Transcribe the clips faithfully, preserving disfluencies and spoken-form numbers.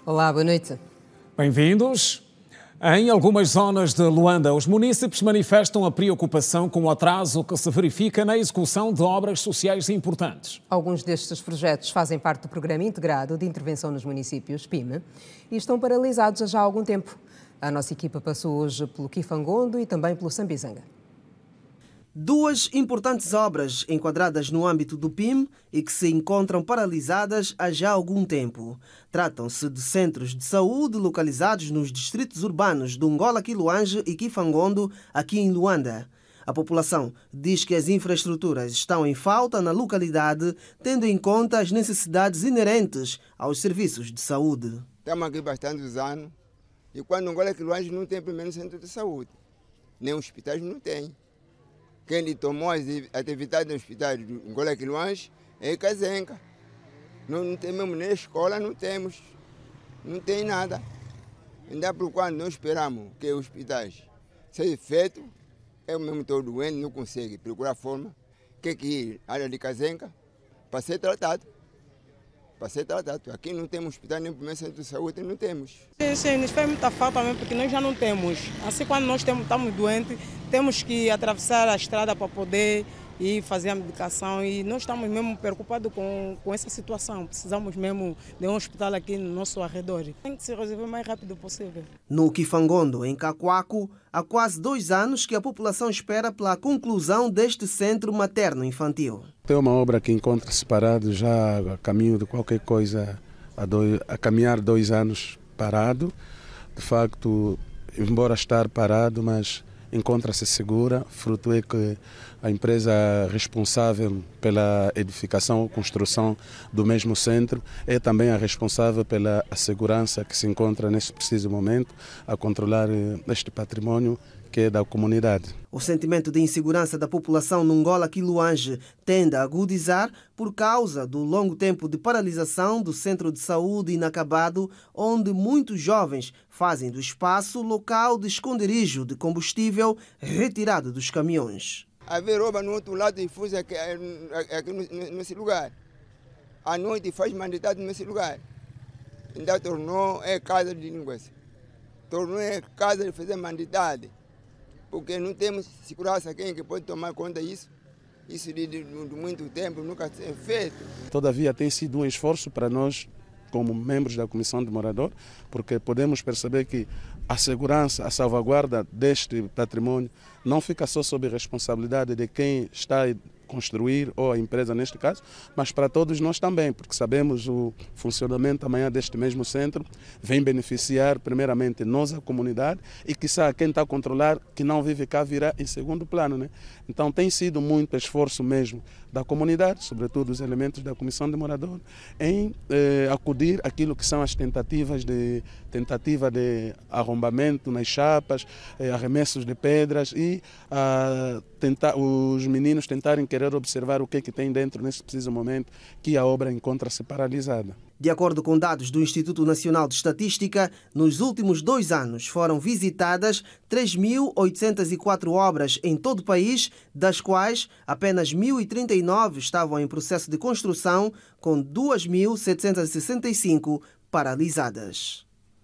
Olá, boa noite. Bem-vindos. Em algumas zonas de Luanda, os munícipes manifestam a preocupação com o atraso que se verifica na execução de obras sociais importantes. Alguns destes projetos fazem parte do Programa Integrado de Intervenção nos Municípios, P I M, e estão paralisados há já algum tempo. A nossa equipa passou hoje pelo Kifangondo e também pelo Sambizanga. Duas importantes obras enquadradas no âmbito do P I M e que se encontram paralisadas há já algum tempo. Tratam-se de centros de saúde localizados nos distritos urbanos de Ngola Kiluange e Kifangondo, aqui em Luanda. A população diz que as infraestruturas estão em falta na localidade, tendo em conta as necessidades inerentes aos serviços de saúde. Estamos aqui bastantes anos e quando Ngola Kiluange não tem primeiro centro de saúde, nem hospitais não tem. Quem tomou as atividades dos hospitais de Ngola Kiluange é Kazenga. Não, não temos nem escola, não temos, não tem nada. Ainda por quando nós esperamos que os hospitais sejam feitos, eu mesmo estou doente, não consigo procurar forma, que que ir à área de Kazenga para ser tratado. Para ser tratado. Aqui não temos hospital, nem primeiro centro de saúde, não temos. Sim, sim, nos faz muita falta mesmo, porque nós já não temos. Assim, quando nós temos, estamos doentes, temos que atravessar a estrada para poder ir fazer a medicação e nós estamos mesmo preocupados com, com essa situação. Precisamos mesmo de um hospital aqui no nosso arredor. Tem que se resolver o mais rápido possível. No Kifangondo, em Cacoaco, há quase dois anos que a população espera pela conclusão deste centro materno-infantil. Tem uma obra que encontra-se parado já a caminho de qualquer coisa, a, dois, a caminhar dois anos parado. De facto, embora estar parado, mas encontra-se segura, fruto é que a empresa responsável pela edificação ou construção do mesmo centro é também a responsável pela segurança que se encontra neste preciso momento a controlar este património que é da comunidade. O sentimento de insegurança da população no Ngola Kiluange tende a agudizar por causa do longo tempo de paralisação do centro de saúde inacabado, onde muitos jovens fazem do espaço local de esconderijo de combustível retirado dos caminhões. Haver rouba no outro lado e fuza aqui, aqui nesse lugar. À noite faz mandidade nesse lugar. Ainda tornou é casa de linguiça. Tornou é casa de fazer mandidade. Porque não temos segurança quem que pode tomar conta disso. Isso de, de, de muito tempo nunca é feito. Todavia tem sido um esforço para nós, como membros da Comissão de Morador, porque podemos perceber que a segurança, a salvaguarda deste património não fica só sob responsabilidade de quem está a construir, ou a empresa neste caso, mas para todos nós também, porque sabemos o funcionamento amanhã deste mesmo centro vem beneficiar primeiramente nós, a comunidade, e quiçá quem está a controlar, que não vive cá, virá em segundo plano, né? Então tem sido muito esforço mesmo da comunidade, sobretudo os elementos da Comissão de Morador, em eh, acudir àquilo que são as tentativas de tentativa de arrombamento nas chapas, eh, arremessos de pedras e ah, tentar, os meninos tentarem querer observar o que é que tem dentro nesse preciso momento que a obra encontra-se paralisada. De acordo com dados do Instituto Nacional de Estatística, nos últimos dois anos foram visitadas três mil oitocentas e quatro obras em todo o país, das quais apenas mil e trinta e nove estavam em processo de construção, com duas mil setecentas e sessenta e cinco paralisadas.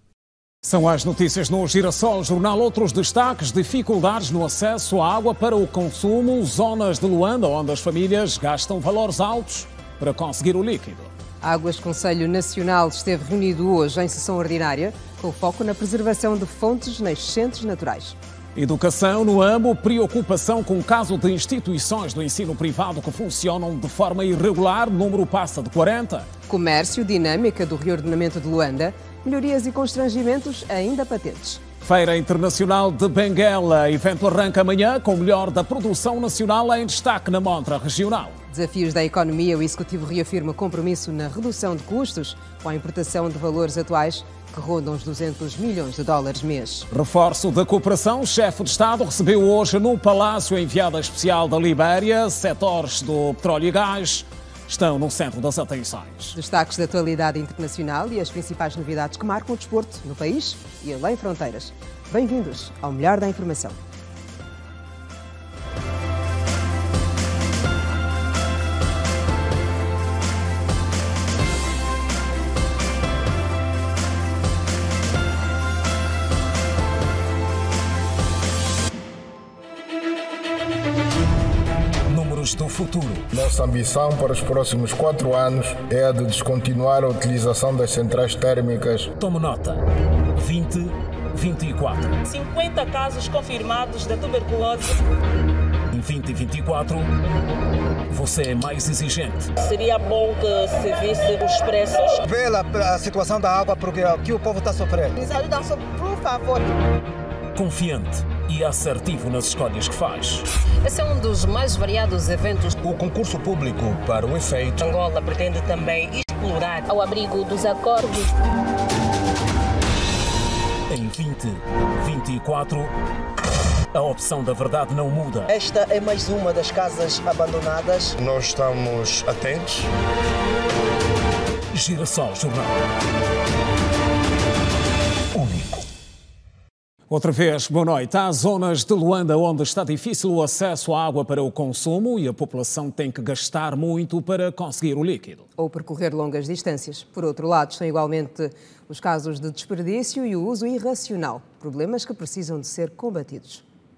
São as notícias no Girassol Jornal. Outros destaques: dificuldades no acesso à água para o consumo, zonas de Luanda onde as famílias gastam valores altos para conseguir o líquido. Águas Conselho Nacional esteve reunido hoje em sessão ordinária, com foco na preservação de fontes nascentes naturais. Educação no AMBO, preocupação com o caso de instituições do ensino privado que funcionam de forma irregular, o número passa de quarenta. Comércio, dinâmica do reordenamento de Luanda, melhorias e constrangimentos ainda patentes. Feira Internacional de Benguela, evento arranca amanhã com o melhor da produção nacional em destaque na montra regional. Desafios da economia, o Executivo reafirma compromisso na redução de custos com a importação de valores atuais que rondam os duzentos milhões de dólares mês. Reforço da cooperação. O chefe de Estado recebeu hoje no Palácio a enviada especial da Libéria. Setores do petróleo e gás estão no centro das atenções. Destaques da atualidade internacional e as principais novidades que marcam o desporto no país e além fronteiras. Bem-vindos ao Melhor da Informação. Águas do futuro. Nossa ambição para os próximos quatro anos é a de descontinuar a utilização das centrais térmicas. Tome nota. vinte, vinte e quatro. cinquenta casos confirmados da tuberculose. Em vinte e vinte e quatro, você é mais exigente. Seria bom que se visse os preços. Vê a situação da água, porque aqui o povo está sofrendo. Nos ajudam, por favor. Confiante e assertivo nas escolhas que faz. Esse é um dos mais variados eventos. O concurso público para o efeito. Angola pretende também explorar ao abrigo dos acordos. Em vinte, vinte e quatro, a opção da verdade não muda. Esta é mais uma das casas abandonadas. Nós estamos atentos. Girassol Jornal. Único. Outra vez, boa noite. Há zonas de Luanda onde está difícil o acesso à água para o consumo e a população tem que gastar muito para conseguir o líquido. Ou percorrer longas distâncias. Por outro lado, estão igualmente os casos de desperdício e o uso irracional. Problemas que precisam de ser combatidos.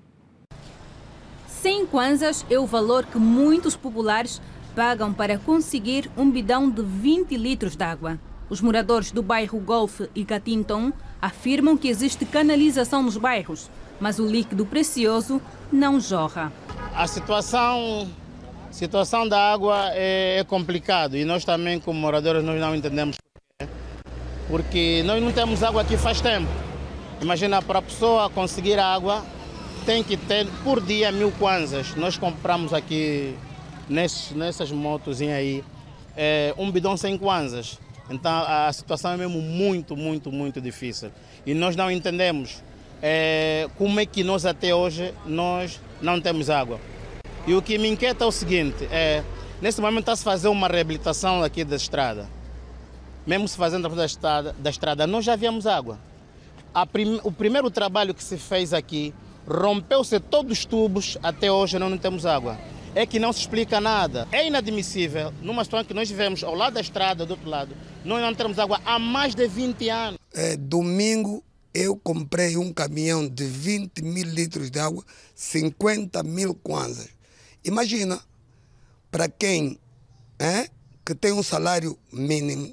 cem kwanzas é o valor que muitos populares pagam para conseguir um bidão de vinte litros de água. Os moradores do bairro Golfe e Catinton afirmam que existe canalização nos bairros, mas o líquido precioso não jorra. A situação, situação da água é, é complicado e nós também, como moradores, nós não entendemos porquê. Porque nós não temos água aqui faz tempo. Imagina, para a pessoa conseguir água, tem que ter por dia mil kwanzas. Nós compramos aqui nesses, nessas motos aí é, um bidão sem kwanzas. Então a situação é mesmo muito, muito, muito difícil. E nós não entendemos é, como é que nós até hoje nós não temos água. E o que me inquieta é o seguinte, é, nesse momento está-se fazer uma reabilitação aqui da estrada. Mesmo se fazendo da estrada, da estrada nós já havíamos água. A prim, o primeiro trabalho que se fez aqui, rompeu-se todos os tubos, até hoje nós não temos água. É que não se explica nada. É inadmissível, numa situação que nós vivemos ao lado da estrada, do outro lado, nós não temos água há mais de vinte anos. É, domingo eu comprei um caminhão de vinte mil litros de água, cinquenta mil kwanzas. Imagina, para quem é, que tem um salário mínimo,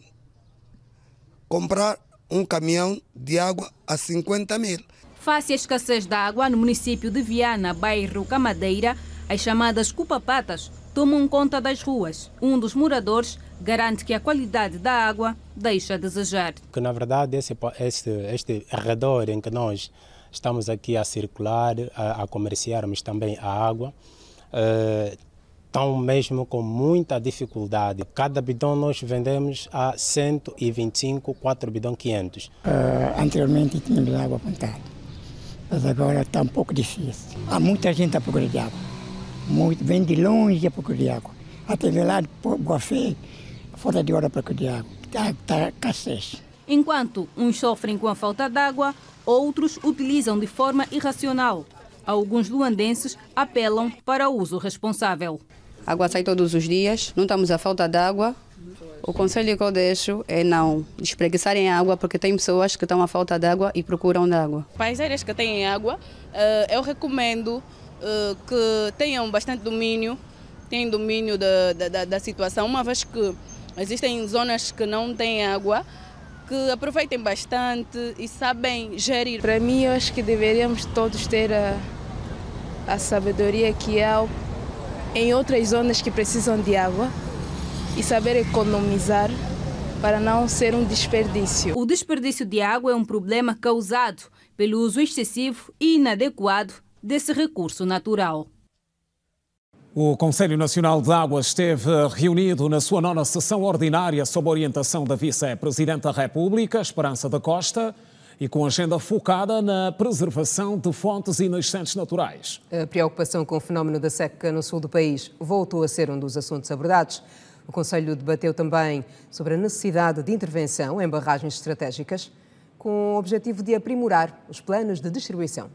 comprar um caminhão de água a cinquenta mil. Face à escassez de água no município de Viana, bairro Camadeira, as chamadas cupapatas tomam conta das ruas. Um dos moradores garante que a qualidade da água deixa a desejar. Que na verdade esse, este, este arredor em que nós estamos aqui a circular, a, a comerciarmos também a água, uh, estão mesmo com muita dificuldade. Cada bidão nós vendemos a cento e vinte e cinco, quatro bidão quinhentos. Uh, anteriormente tínhamos água plantada, mas agora está um pouco difícil. Há muita gente a procurar de água. Muito, vem de longe a procurar de água. Até lá de Boa Fé, fora de hora para procurar de água. Está, está escassez. Enquanto uns sofrem com a falta de água, outros utilizam de forma irracional. Alguns luandenses apelam para o uso responsável. A água sai todos os dias, não estamos a falta de água. O conselho que eu deixo é não despreguiçarem a água, porque tem pessoas que estão à falta de água e procuram de água. Para as áreas que têm água, eu recomendo que tenham bastante domínio, tenham domínio da, da, da situação, uma vez que existem zonas que não têm água, que aproveitem bastante e sabem gerir. Para mim, eu acho que deveríamos todos ter a, a sabedoria que há em outras zonas que precisam de água e saber economizar para não ser um desperdício. O desperdício de água é um problema causado pelo uso excessivo e inadequado desse recurso natural. O Conselho Nacional de Águas esteve reunido na sua nona sessão ordinária sob orientação da Vice-Presidente da República, Esperança da Costa, e com agenda focada na preservação de fontes e nascentes naturais. A preocupação com o fenómeno da seca no sul do país voltou a ser um dos assuntos abordados. O Conselho debateu também sobre a necessidade de intervenção em barragens estratégicas, com o objetivo de aprimorar os planos de distribuição.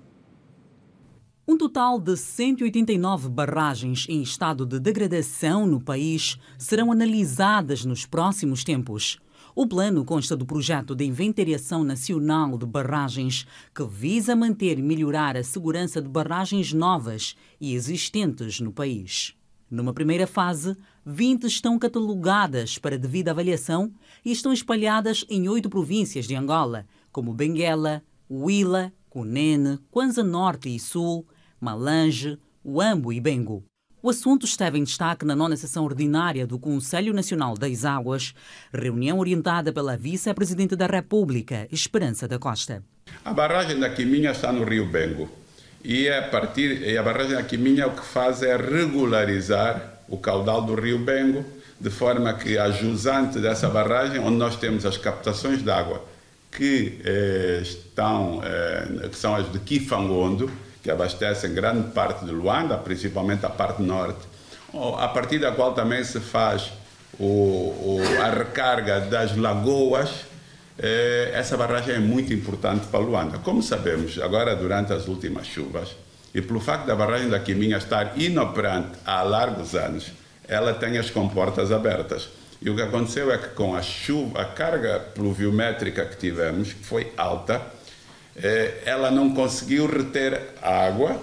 Um total de cento e oitenta e nove barragens em estado de degradação no país serão analisadas nos próximos tempos. O plano consta do projeto de inventariação nacional de barragens, que visa manter e melhorar a segurança de barragens novas e existentes no país. Numa primeira fase, vinte estão catalogadas para devida avaliação e estão espalhadas em oito províncias de Angola, como Benguela, Huila, Cunene, Kwanza Norte e Sul, Malange, Huambo e Bengo. O assunto esteve em destaque na nona sessão ordinária do Conselho Nacional das Águas, reunião orientada pela Vice-Presidente da República, Esperança da Costa. A barragem da Quiminha está no Rio Bengo e a, partir, e a barragem da Quiminha o que faz é regularizar o caudal do Rio Bengo, de forma que a jusante dessa barragem, onde nós temos as captações de água que, eh, estão, eh, que são as de Kifangondo, que abastecem grande parte de Luanda, principalmente a parte norte, a partir da qual também se faz o, o, a recarga das lagoas. Eh, essa barragem é muito importante para Luanda. Como sabemos, agora durante as últimas chuvas, e pelo facto da barragem da Quiminha estar inoperante há largos anos, ela tem as comportas abertas. E o que aconteceu é que com a chuva, a carga pluviométrica que tivemos, que foi alta, ela não conseguiu reter água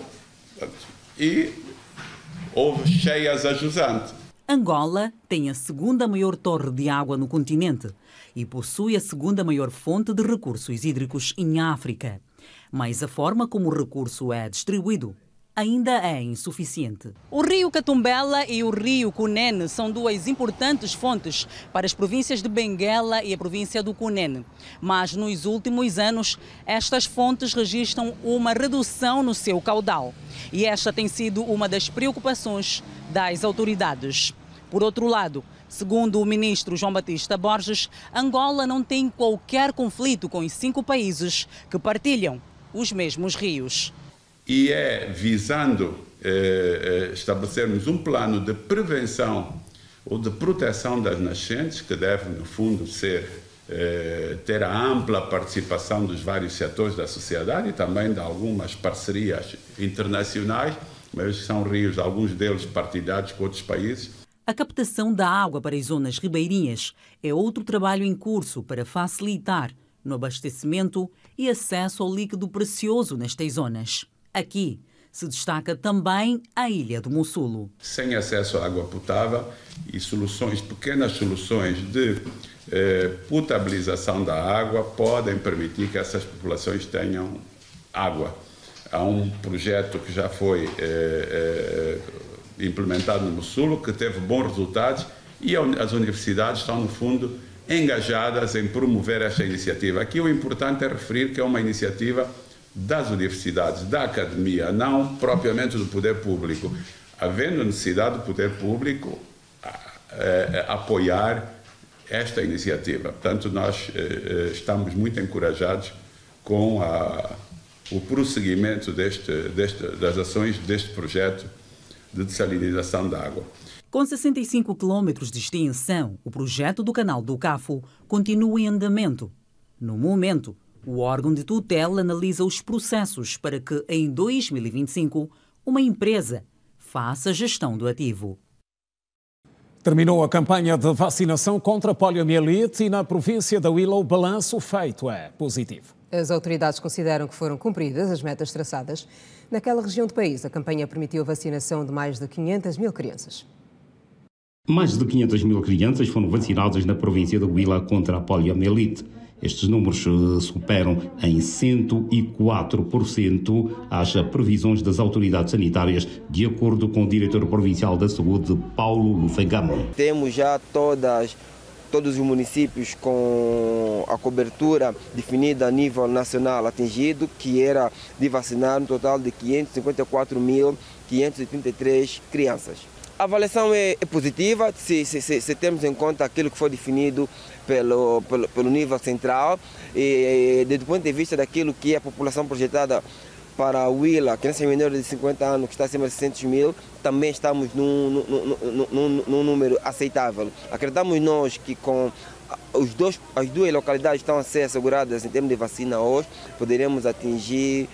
e houve cheias a jusante. Angola tem a segunda maior torre de água no continente e possui a segunda maior fonte de recursos hídricos em África. Mas a forma como o recurso é distribuído ainda é insuficiente. O rio Catumbela e o rio Cunene são duas importantes fontes para as províncias de Benguela e a província do Cunene. Mas nos últimos anos, estas fontes registram uma redução no seu caudal. E esta tem sido uma das preocupações das autoridades. Por outro lado, segundo o ministro João Batista Borges, Angola não tem qualquer conflito com os cinco países que partilham os mesmos rios. E é visando eh, estabelecermos um plano de prevenção ou de proteção das nascentes, que deve, no fundo, ser, eh, ter a ampla participação dos vários setores da sociedade e também de algumas parcerias internacionais, mas são rios, alguns deles partilhados com outros países. A captação da água para as zonas ribeirinhas é outro trabalho em curso para facilitar no abastecimento e acesso ao líquido precioso nestas zonas. Aqui se destaca também a ilha do Mussulo. Sem acesso à água potável e soluções, pequenas soluções de eh, potabilização da água podem permitir que essas populações tenham água. Há um projeto que já foi eh, eh, implementado no Mussulo, que teve bons resultados, e as universidades estão, no fundo, engajadas em promover esta iniciativa. Aqui o importante é referir que é uma iniciativa das universidades, da academia, não propriamente do poder público. Havendo necessidade do poder público eh, apoiar esta iniciativa. Portanto, nós eh, estamos muito encorajados com a, o prosseguimento deste, deste, das ações deste projeto de dessalinização da água. Com sessenta e cinco quilômetros de extensão, o projeto do Canal do Cafo continua em andamento. No momento, o órgão de tutela analisa os processos para que, em dois mil e vinte e cinco, uma empresa faça a gestão do ativo. Terminou a campanha de vacinação contra a poliomielite e na província da Huila o balanço feito é positivo. As autoridades consideram que foram cumpridas as metas traçadas. Naquela região do país, a campanha permitiu a vacinação de mais de quinhentas mil crianças. Mais de quinhentas mil crianças foram vacinadas na província da Huila contra a poliomielite. Estes números superam em cento e quatro por cento as previsões das autoridades sanitárias, de acordo com o diretor provincial da Saúde, Paulo Lufagamo. Temos já todas, todos os municípios com a cobertura definida a nível nacional atingido, que era de vacinar um total de quinhentas e cinquenta e quatro mil quinhentas e trinta e três crianças. A avaliação é, é positiva, se, se, se, se temos em conta aquilo que foi definido pelo, pelo, pelo nível central e, e do ponto de vista daquilo que é a população projetada para a Huila, crianças menores de cinquenta anos, que está acima de seiscentos mil, também estamos num, num, num, num, num número aceitável. Acreditamos nós que com os dois, as duas localidades estão a ser asseguradas em termos de vacina hoje, poderemos atingir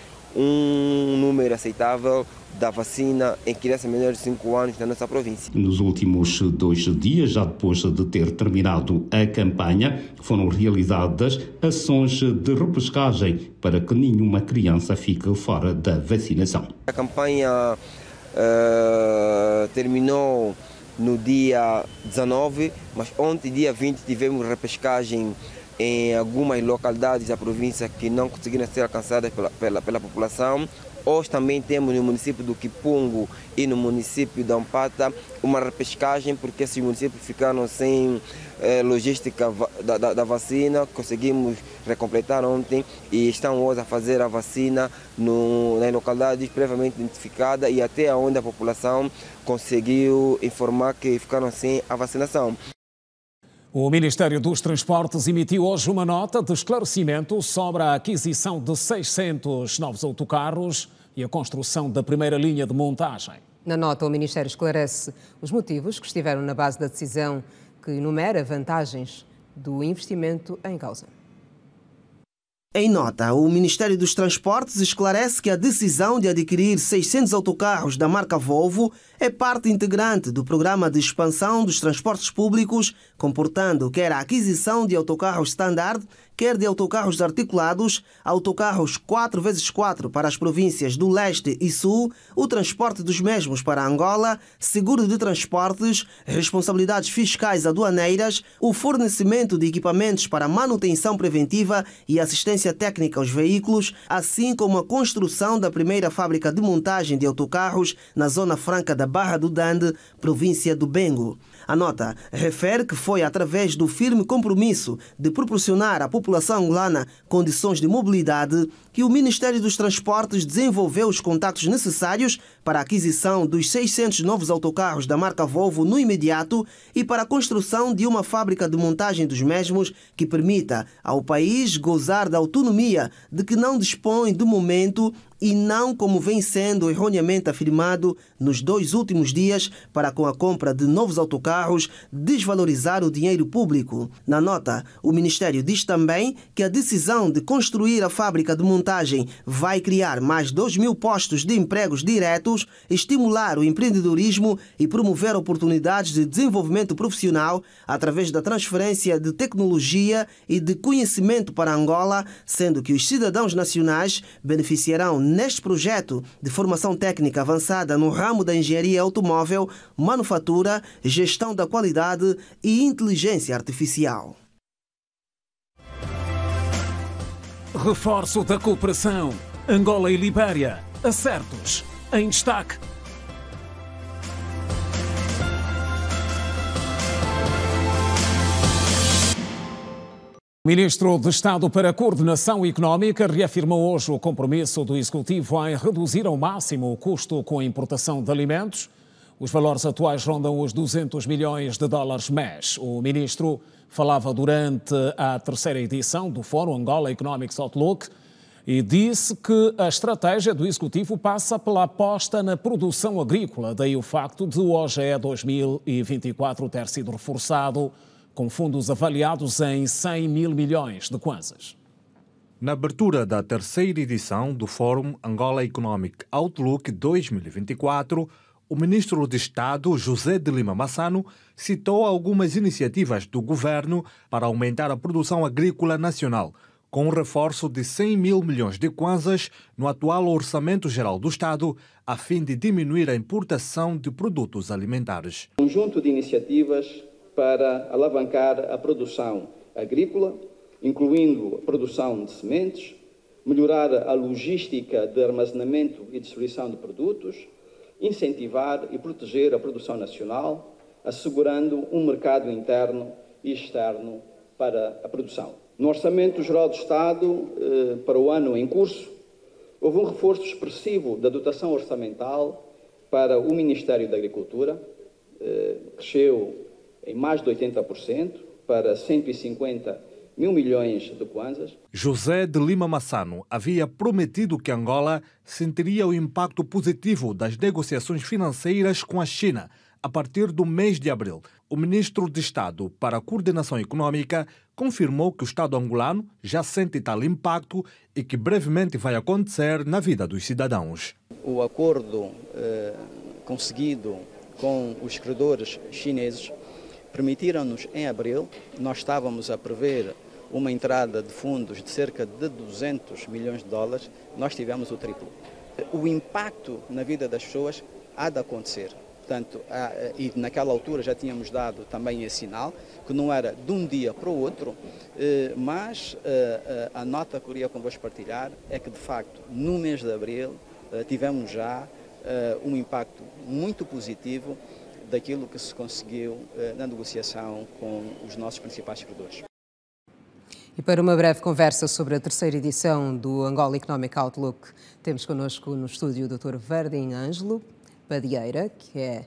um número aceitável da vacina em crianças menores de cinco anos na nossa província. Nos últimos dois dias, já depois de ter terminado a campanha, foram realizadas ações de repescagem para que nenhuma criança fique fora da vacinação. A campanha uh, terminou no dia dezanove, mas ontem, dia vinte, tivemos repescagem em algumas localidades da província que não conseguiram ser alcançadas pela, pela, pela população. Hoje também temos no município do Kipungo e no município de Ampata uma repescagem, porque esses municípios ficaram sem eh, logística da, da, da vacina. Conseguimos recompletar ontem e estão hoje a fazer a vacina no, nas localidades previamente identificadas e até onde a população conseguiu informar que ficaram sem a vacinação. O Ministério dos Transportes emitiu hoje uma nota de esclarecimento sobre a aquisição de seiscentos novos autocarros e a construção da primeira linha de montagem. Na nota, o Ministério esclarece os motivos que estiveram na base da decisão, que enumera vantagens do investimento em causa. Em nota, o Ministério dos Transportes esclarece que a decisão de adquirir seiscentos autocarros da marca Volvo é parte integrante do programa de expansão dos transportes públicos, comportando quer a aquisição de autocarros standard, quer de autocarros articulados, autocarros quatro por quatro para as províncias do Leste e Sul, o transporte dos mesmos para Angola, seguro de transportes, responsabilidades fiscais aduaneiras, o fornecimento de equipamentos para manutenção preventiva e assistência técnica aos veículos, assim como a construção da primeira fábrica de montagem de autocarros na Zona Franca da Barra do Dande, província do Bengo. A nota refere que foi através do firme compromisso de proporcionar à população angolana condições de mobilidade que o Ministério dos Transportes desenvolveu os contactos necessários para a aquisição dos seiscentos novos autocarros da marca Volvo no imediato e para a construção de uma fábrica de montagem dos mesmos que permita ao país gozar da autonomia de que não dispõe do momento e não como vem sendo erroneamente afirmado nos dois últimos dias para, com a compra de novos autocarros, desvalorizar o dinheiro público. Na nota, o Ministério diz também que a decisão de construir a fábrica de montagem vai criar mais dois mil postos de empregos diretos, estimular o empreendedorismo e promover oportunidades de desenvolvimento profissional através da transferência de tecnologia e de conhecimento para Angola, sendo que os cidadãos nacionais beneficiarão neste projeto de formação técnica avançada no ramo da engenharia automóvel, manufatura, gestão da qualidade e inteligência artificial. Reforço da cooperação. Angola e Libéria. Acertos em destaque. O Ministro de Estado para a Coordenação Económica reafirmou hoje o compromisso do Executivo em reduzir ao máximo o custo com a importação de alimentos. Os valores atuais rondam os duzentos milhões de dólares mês. O Ministro falava durante a terceira edição do Fórum Angola Economics Outlook e disse que a estratégia do Executivo passa pela aposta na produção agrícola, daí o facto de o O G E dois mil e vinte e quatro ter sido reforçado com fundos avaliados em cem mil milhões de kwanzas. Na abertura da terceira edição do Fórum Angola Economic Outlook dois mil e vinte e quatro, o Ministro de Estado, José de Lima Massano, citou algumas iniciativas do governo para aumentar a produção agrícola nacional, com um reforço de cem mil milhões de kwanzas no atual Orçamento Geral do Estado, a fim de diminuir a importação de produtos alimentares. Conjunto de iniciativas para alavancar a produção agrícola, incluindo a produção de sementes, melhorar a logística de armazenamento e distribuição de produtos, incentivar e proteger a produção nacional, assegurando um mercado interno e externo para a produção. No Orçamento Geral do Estado, eh, para o ano em curso, houve um reforço expressivo da dotação orçamental para o Ministério da Agricultura, eh, cresceu em mais de oitenta por cento, para cento e cinquenta mil milhões de kwanzas. José de Lima Massano havia prometido que Angola sentiria o impacto positivo das negociações financeiras com a China a partir do mês de abril. O Ministro de Estado para a Coordenação Económica confirmou que o Estado angolano já sente tal impacto e que brevemente vai acontecer na vida dos cidadãos. O acordo eh, conseguido com os credores chineses permitiram-nos, em abril, nós estávamos a prever uma entrada de fundos de cerca de duzentos milhões de dólares, nós tivemos o triplo. O impacto na vida das pessoas há de acontecer. Portanto, e naquela altura já tínhamos dado também esse sinal, que não era de um dia para o outro, mas a nota que eu queria convosco partilhar é que, de facto, no mês de abril tivemos já um impacto muito positivo daquilo que se conseguiu na negociação com os nossos principais credores. E para uma breve conversa sobre a terceira edição do Angola Economic Outlook, temos connosco no estúdio o doutor Verdim Ângelo Padieira, que é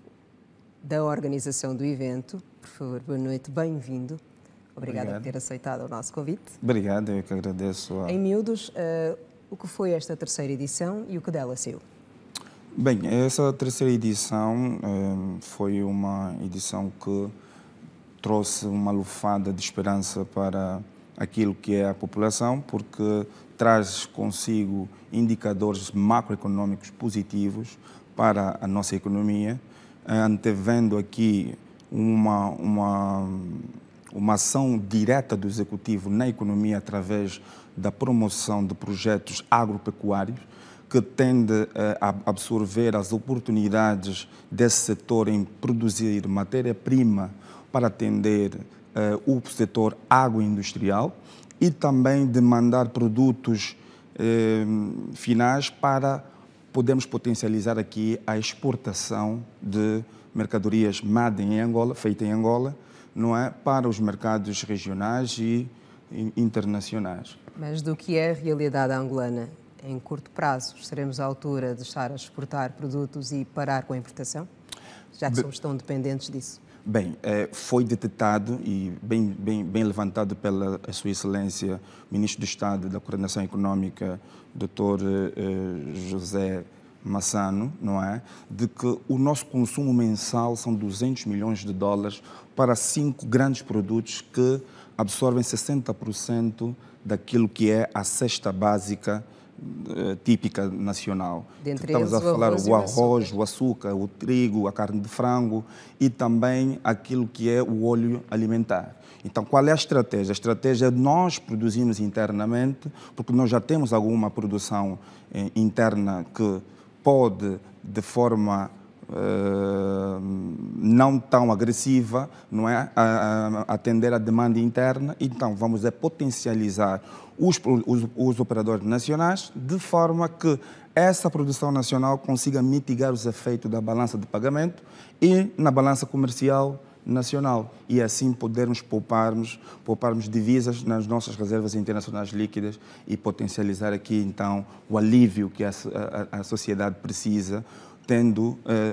da organização do evento. Por favor, boa noite, bem-vindo. Obrigada Obrigado. por ter aceitado o nosso convite. Obrigado, eu que agradeço. A... Em miúdos, uh, o que foi esta terceira edição e o que dela saiu? Bem, essa terceira edição um, foi uma edição que trouxe uma lufada de esperança para aquilo que é a população, porque traz consigo indicadores macroeconômicos positivos para a nossa economia, antevendo aqui uma, uma, uma ação direta do Executivo na economia através da promoção de projetos agropecuários, que tende a absorver as oportunidades desse setor em produzir matéria-prima para atender uh, o setor agroindustrial e também de mandar produtos uh, finais para podermos potencializar aqui a exportação de mercadorias made em Angola, feita em Angola, não é, para os mercados regionais e internacionais. Mas do que é a realidade angolana? Em curto prazo, estaremos à altura de estar a exportar produtos e parar com a importação? Já que somos tão dependentes disso. Bem, foi detectado e bem, bem, bem levantado pela Sua Excelência, Ministro do Estado da Coordenação Econômica, doutor José Massano, não é? De que o nosso consumo mensal são duzentos milhões de dólares para cinco grandes produtos que absorvem sessenta por cento daquilo que é a cesta básica típica nacional. Dentre Estamos eles, a falar o arroz, o arroz, o açúcar, o trigo, a carne de frango e também aquilo que é o óleo alimentar. Então, qual é a estratégia? A estratégia é nós produzimos internamente, porque nós já temos alguma produção eh, interna que pode, de forma Uh, não tão agressiva, não é, a, a, atender a demanda interna. Então vamos a potencializar os, os, os operadores nacionais de forma que essa produção nacional consiga mitigar os efeitos da balança de pagamento e na balança comercial nacional e assim podermos pouparmos, pouparmos divisas nas nossas reservas internacionais líquidas e potencializar aqui então o alívio que a, a, a sociedade precisa, tendo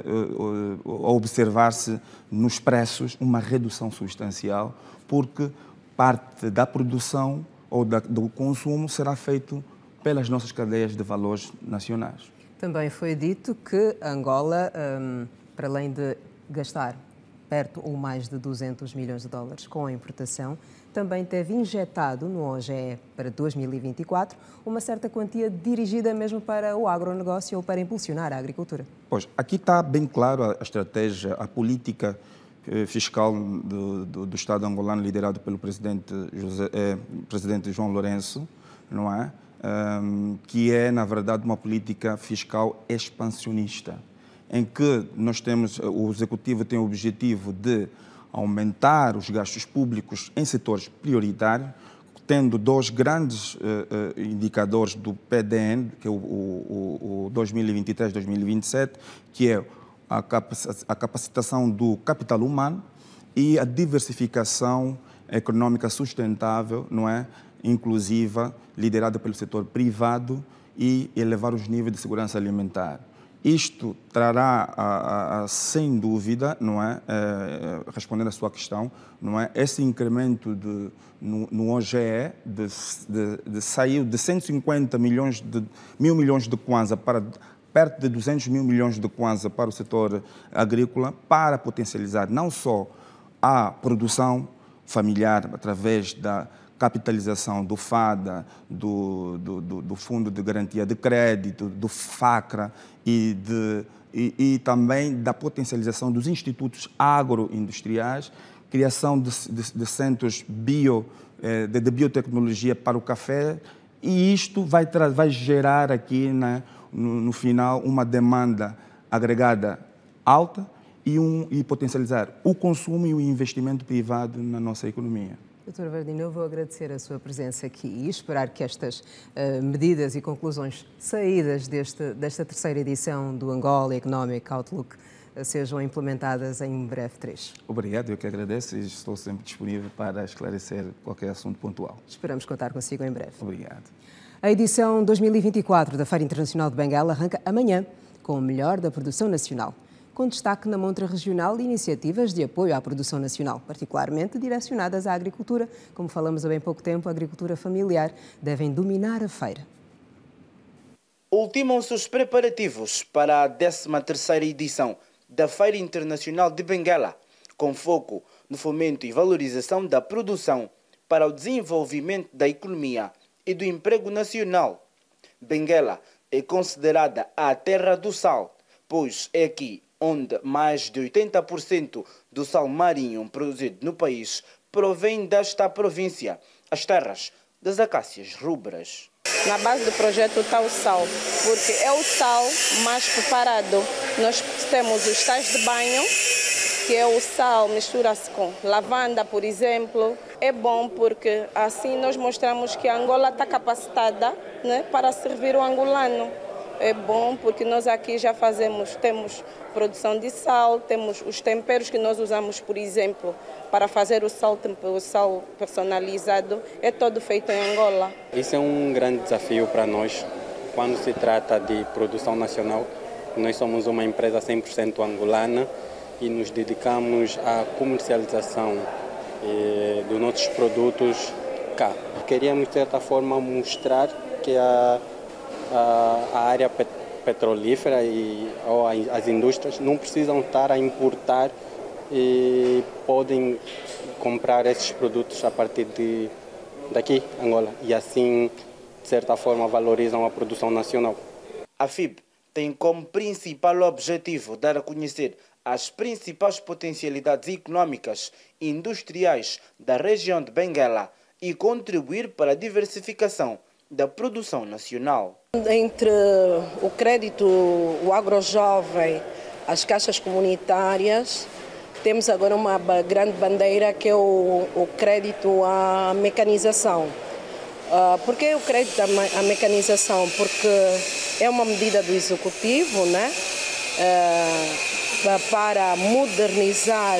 uh, uh, a observar-se nos preços uma redução substancial, porque parte da produção ou da, do consumo será feito pelas nossas cadeias de valores nacionais. Também foi dito que Angola, um, para além de gastar perto ou mais de duzentos milhões de dólares com a importação, também teve injetado no O G E para dois mil e vinte e quatro uma certa quantia dirigida mesmo para o agronegócio ou para impulsionar a agricultura. Pois, aqui está bem claro a estratégia, a política fiscal do, do, do Estado angolano, liderado pelo presidente, José, eh, presidente João Lourenço, não é? Um, que é, na verdade, uma política fiscal expansionista, em que nós temos, o Executivo tem o objetivo de aumentar os gastos públicos em setores prioritários, tendo dois grandes uh, uh, indicadores do P D N, que é o, o, o dois mil e vinte e três, dois mil e vinte e sete, que é a, capac a capacitação do capital humano e a diversificação econômica sustentável, não é, inclusiva, liderada pelo setor privado e elevar os níveis de segurança alimentar. Isto trará, a, a, a, sem dúvida, não é, é, respondendo à sua questão, não é, esse incremento de, no, no O G E de, de, de saiu de cento e cinquenta milhões de mil milhões de kwanza para perto de duzentos mil milhões de kwanza para o setor agrícola, para potencializar não só a produção familiar através da capitalização do FADA, do, do, do, do Fundo de Garantia de Crédito, do FACRA e, de, e, e também da potencialização dos institutos agroindustriais, criação de, de, de centros bio, de, de biotecnologia para o café, e isto vai, vai gerar aqui, né, no, no final, uma demanda agregada alta e, um, e potencializar o consumo e o investimento privado na nossa economia. doutor Verdinho, eu vou agradecer a sua presença aqui e esperar que estas uh, medidas e conclusões saídas deste, desta terceira edição do Angola Economic Outlook uh, sejam implementadas em breve trecho. Obrigado, eu que agradeço e estou sempre disponível para esclarecer qualquer assunto pontual. Esperamos contar consigo em breve. Obrigado. A edição dois mil e vinte e quatro da Feira Internacional de Benguela arranca amanhã com o melhor da produção nacional, com destaque na montra regional de iniciativas de apoio à produção nacional, particularmente direcionadas à agricultura. Como falamos há bem pouco tempo, a agricultura familiar devem dominar a feira. Ultimam-se os preparativos para a décima terceira edição da Feira Internacional de Benguela, com foco no fomento e valorização da produção para o desenvolvimento da economia e do emprego nacional. Benguela é considerada a terra do sal, pois é aqui onde mais de oitenta por cento do sal marinho produzido no país provém desta província, as terras das acácias rubras. Na base do projeto está o sal, porque é o sal mais preparado. Nós temos os sais de banho, que é o sal, mistura-se com lavanda, por exemplo. É bom porque assim nós mostramos que a Angola está capacitada, né, para servir o angolano. É bom porque nós aqui já fazemos, temos produção de sal, temos os temperos que nós usamos, por exemplo, para fazer o sal, o sal personalizado, é todo feito em Angola. Isso é um grande desafio para nós, quando se trata de produção nacional. Nós somos uma empresa cem por cento angolana e nos dedicamos à comercialização eh, dos nossos produtos cá. Queríamos, de certa forma, mostrar que a a área petrolífera e ou as indústrias não precisam estar a importar e podem comprar esses produtos a partir de daqui, Angola, e assim, de certa forma, valorizam a produção nacional. A F I B tem como principal objetivo dar a conhecer as principais potencialidades econômicas e industriais da região de Benguela e contribuir para a diversificação da produção nacional. Entre o crédito, o agrojovem, as caixas comunitárias, temos agora uma grande bandeira que é o, o crédito à mecanização. Uh, por que o crédito à mecanização? Porque é uma medida do Executivo, né? Uh, para modernizar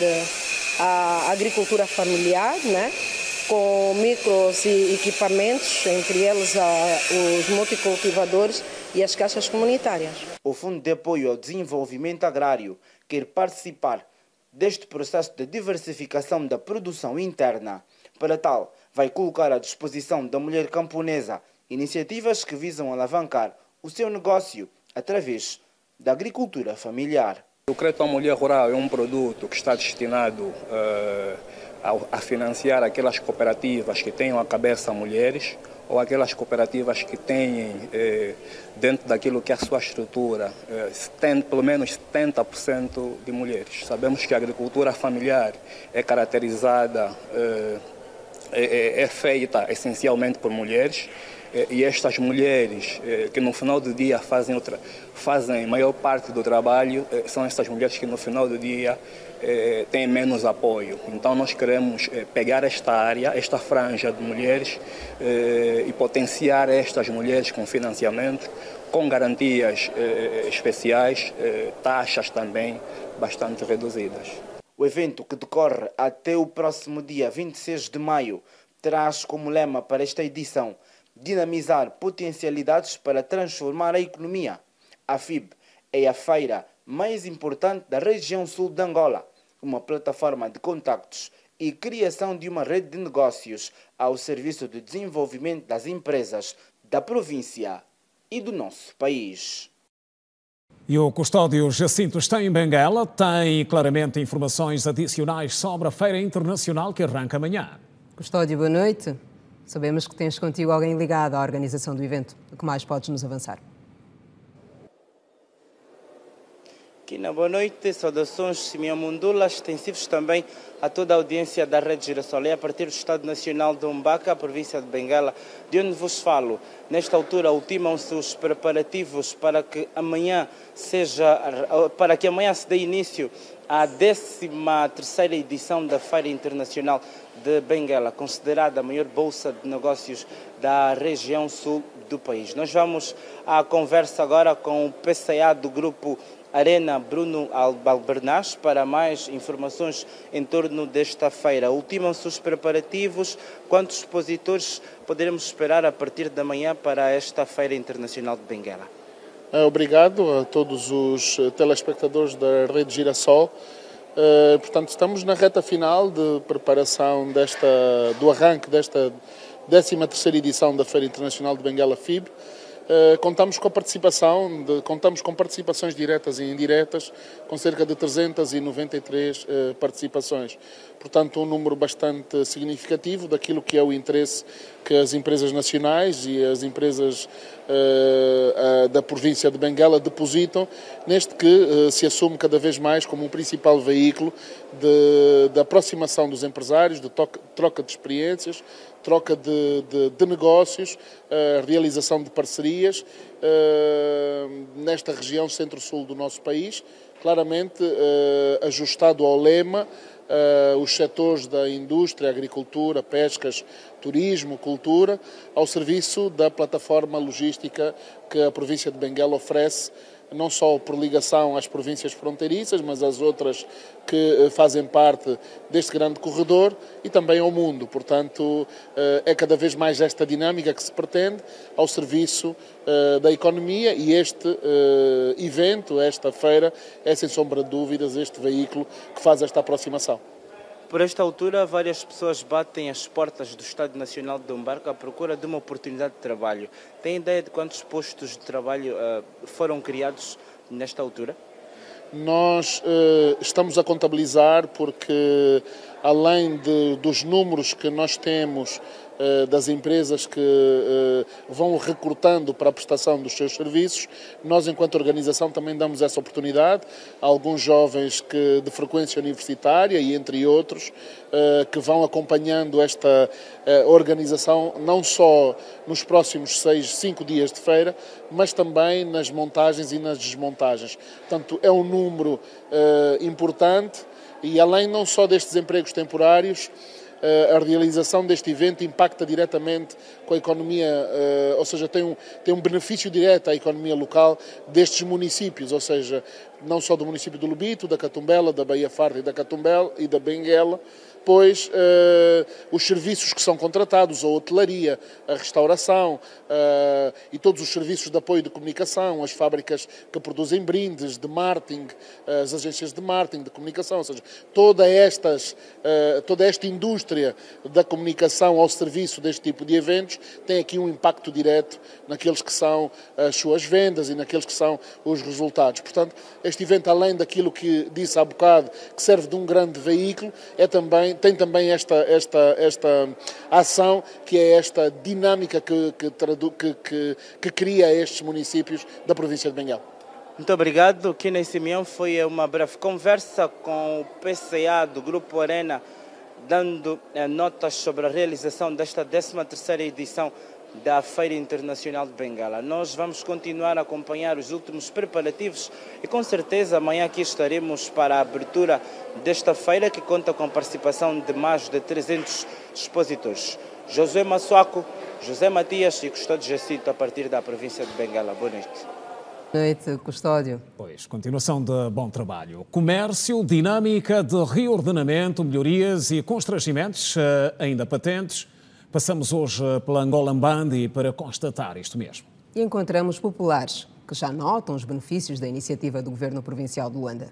a agricultura familiar, né? Com micros e equipamentos, entre eles os multicultivadores e as caixas comunitárias. O Fundo de Apoio ao Desenvolvimento Agrário quer participar deste processo de diversificação da produção interna. Para tal, vai colocar à disposição da mulher camponesa iniciativas que visam alavancar o seu negócio através da agricultura familiar. O crédito à mulher rural é um produto que está destinado uh, a financiar aquelas cooperativas que tenham a cabeça mulheres ou aquelas cooperativas que têm, eh, dentro daquilo que é a sua estrutura, eh, tem pelo menos setenta por cento de mulheres. Sabemos que a agricultura familiar é caracterizada, eh, é, é feita essencialmente por mulheres, eh, e estas mulheres eh, que no final do dia fazem, outra, fazem a maior parte do trabalho, eh, são estas mulheres que no final do dia Eh, tem menos apoio. Então nós queremos eh, pegar esta área, esta franja de mulheres eh, e potenciar estas mulheres com financiamento, com garantias eh, especiais, eh, taxas também bastante reduzidas. O evento, que decorre até o próximo dia vinte e seis de maio, traz como lema para esta edição dinamizar potencialidades para transformar a economia. A F I B é a feira mais importante da região sul de Angola, uma plataforma de contactos e criação de uma rede de negócios ao serviço do desenvolvimento das empresas da província e do nosso país. E o custódio Jacinto está em Benguela, tem claramente informações adicionais sobre a Feira Internacional que arranca amanhã. Custódio, boa noite. Sabemos que tens contigo alguém ligado à organização do evento. O que mais podes nos avançar? Quina, boa noite, saudações, Simeão Mundula, extensivos também a toda a audiência da Rede Girassol. É a partir do Estado Nacional de Umbaca, a província de Bengala, de onde vos falo. Nesta altura, ultimam-se os preparativos para que amanhã seja, para que amanhã se dê início à décima terceira edição da Feira Internacional de Benguela, considerada a maior bolsa de negócios da região sul do país. Nós vamos à conversa agora com o P C A do Grupo Arena, Bruno Albernaz, para mais informações em torno desta feira. Ultimam-se os preparativos. Quantos expositores poderemos esperar a partir da manhã para esta Feira Internacional de Benguela? Obrigado a todos os telespectadores da Rede Girassol. Portanto, estamos na reta final de preparação desta, do arranque desta décima terceira edição da Feira Internacional de Benguela F I B. Uh, contamos com a participação, de, contamos com participações diretas e indiretas, com cerca de trezentas e noventa e três uh, participações. Portanto, um número bastante significativo daquilo que é o interesse que as empresas nacionais e as empresas uh, uh, da província de Benguela depositam, neste que uh, se assume cada vez mais como um principal veículo de, de aproximação dos empresários, de toca, troca de experiências, troca de, de, de negócios, uh, realização de parcerias uh, nesta região centro-sul do nosso país, claramente uh, ajustado ao lema uh, os setores da indústria, agricultura, pescas, turismo, cultura, ao serviço da plataforma logística que a província de Benguela oferece, não só por ligação às províncias fronteiriças, mas às outras que fazem parte deste grande corredor e também ao mundo. Portanto, é cada vez mais esta dinâmica que se pretende ao serviço da economia e este evento, esta feira, é sem sombra de dúvidas este veículo que faz esta aproximação. Por esta altura, várias pessoas batem as portas do Estado Nacional de Umbaca à procura de uma oportunidade de trabalho. Tem ideia de quantos postos de trabalho uh, foram criados nesta altura? Nós uh, estamos a contabilizar porque, além de, dos números que nós temos uh, das empresas que uh, vão recrutando para a prestação dos seus serviços, nós, enquanto organização, também damos essa oportunidade a alguns jovens que, de frequência universitária e, entre outros, uh, que vão acompanhando esta uh, organização, não só nos próximos seis, cinco dias de feira, mas também nas montagens e nas desmontagens. Portanto, é um número uh, importante e, além não só destes empregos temporários, uh, a realização deste evento impacta diretamente com a economia, uh, ou seja, tem um, tem um benefício direto à economia local destes municípios, ou seja, não só do município do Lubito, da Catumbela, da Baía Farta e da Catumbela e da Benguela, pois uh, os serviços que são contratados, a hotelaria, a restauração uh, e todos os serviços de apoio de comunicação, as fábricas que produzem brindes, de marketing, uh, as agências de marketing, de comunicação, ou seja, toda, estas, uh, toda esta indústria da comunicação ao serviço deste tipo de eventos tem aqui um impacto direto naqueles que são as suas vendas e naqueles que são os resultados. Portanto, este evento, além daquilo que disse há bocado, que serve de um grande veículo, é também tem também esta, esta, esta ação, que é esta dinâmica que, que, que, que, que cria estes municípios da província de Benguela. Muito obrigado. Kina Simeão, foi uma breve conversa com o P C A do Grupo Arena, dando eh, notas sobre a realização desta décima terceira edição da Feira Internacional de Benguela. Nós vamos continuar a acompanhar os últimos preparativos e com certeza amanhã aqui estaremos para a abertura desta feira, que conta com a participação de mais de trezentos expositores. José Massuaco, José Matias e Custódio Jacinto, a partir da província de Benguela. Boa noite. Boa noite, Custódio. Pois, continuação de bom trabalho. Comércio, dinâmica de reordenamento, melhorias e constrangimentos ainda patentes. Passamos hoje pela Angola Mbandi para constatar isto mesmo. E encontramos populares que já notam os benefícios da iniciativa do Governo Provincial de Luanda.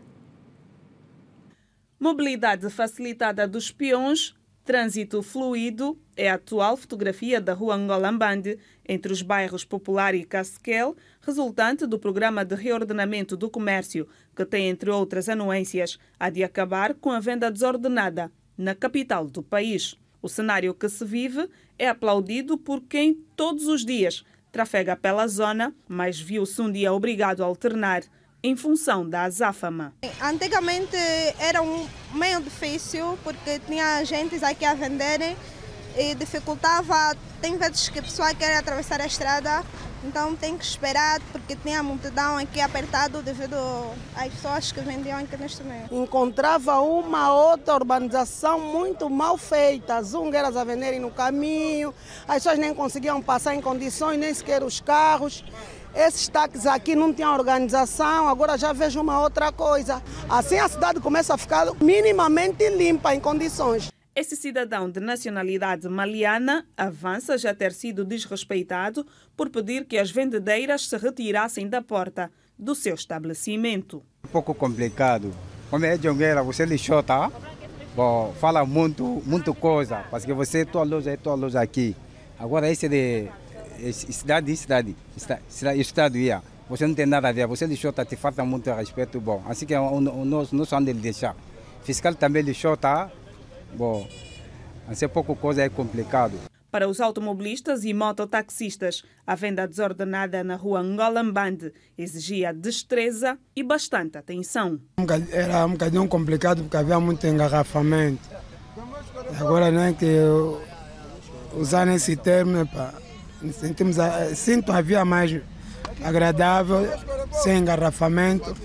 Mobilidade facilitada dos peões, trânsito fluido é a atual fotografia da rua Angola Mbandi, entre os bairros Popular e Casquel, resultante do programa de reordenamento do comércio, que tem, entre outras anuências, a de acabar com a venda desordenada na capital do país. O cenário que se vive é aplaudido por quem todos os dias trafega pela zona, mas viu-se um dia obrigado a alternar em função da azáfama. Antigamente era um meio difícil porque tinha agentes aqui a venderem e dificultava. Tem vezes que a pessoa quer atravessar a estrada, então tem que esperar porque tinha multidão aqui apertado devido às pessoas que vendiam aqui neste meio. Encontrava uma outra urbanização muito mal feita, zungueiras a venderem no caminho, as pessoas nem conseguiam passar em condições, nem sequer os carros. Esses táxis aqui não tinham organização, agora já vejo uma outra coisa. Assim a cidade começa a ficar minimamente limpa em condições. Esse cidadão de nacionalidade maliana avança já ter sido desrespeitado por pedir que as vendedeiras se retirassem da porta do seu estabelecimento. Um pouco complicado. Quando é jongueira, você lixou, tá? Bom, fala muito, muito coisa, porque você é tua loja, é tua loja aqui. Agora esse de cidade, cidade, cidade, estado, ia. Você não tem nada a ver, você lixou, tá? Te falta muito respeito, bom. Assim que o nosso, nosso ande ele deixar. Fiscal também lixou, tá? Bom, assim pouco coisa é complicado. Para os automobilistas e mototaxistas, a venda desordenada na rua Angola Mbande exigia destreza e bastante atenção. Era um bocadinho complicado porque havia muito engarrafamento. Agora não é que eu, usar esse termo, pá, sentimos, sinto havia mais agradável, sem engarrafamento.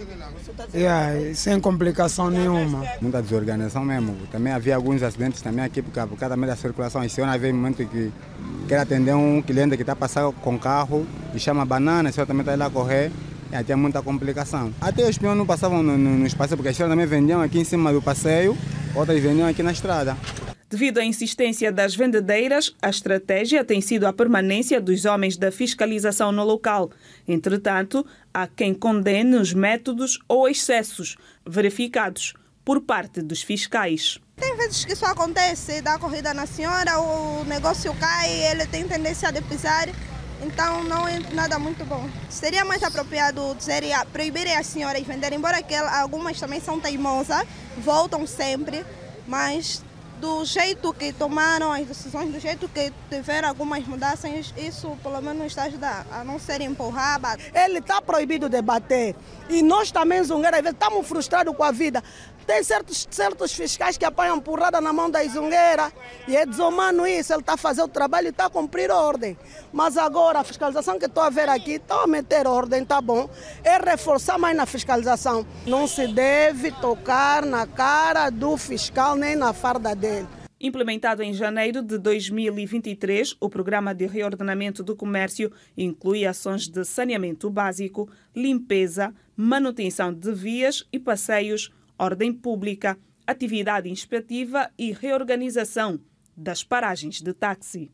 Yeah, sem complicação nenhuma. Muita desorganização mesmo. Também havia alguns acidentes também aqui por causa, por causa da circulação. Esse ano havia um momento que quer atender um cliente que está passando com carro e chama banana, esse também está lá a correr e tinha muita complicação. Até os peões não passavam no, no, nos passeios, porque as também vendiam aqui em cima do passeio, outras vendiam aqui na estrada. Devido à insistência das vendedeiras, a estratégia tem sido a permanência dos homens da fiscalização no local. Entretanto, há quem condene os métodos ou excessos verificados por parte dos fiscais. Tem vezes que isso acontece, dá corrida na senhora, o negócio cai, ele tem tendência a pisar, então não é nada muito bom. Seria mais apropriado dizer, proibirem as senhoras venderem, embora que algumas também são teimosas, voltam sempre, mas do jeito que tomaram as decisões, do jeito que tiveram algumas mudanças, isso pelo menos está a ajudar a não ser empurrar. Ele está proibido de bater e nós também, zungueiras, às vezes estamos frustrados com a vida. Tem certos, certos fiscais que apanham porrada na mão da zungueira e é desumano isso, ele está a fazer o trabalho e está a cumprir ordem. Mas agora a fiscalização que estou a ver aqui, estão a meter ordem, tá bom, é reforçar mais na fiscalização. Não se deve tocar na cara do fiscal nem na farda dele. Implementado em janeiro de dois mil e vinte e três, o Programa de Reordenamento do Comércio inclui ações de saneamento básico, limpeza, manutenção de vias e passeios, ordem pública, atividade inspetiva e reorganização das paragens de táxi.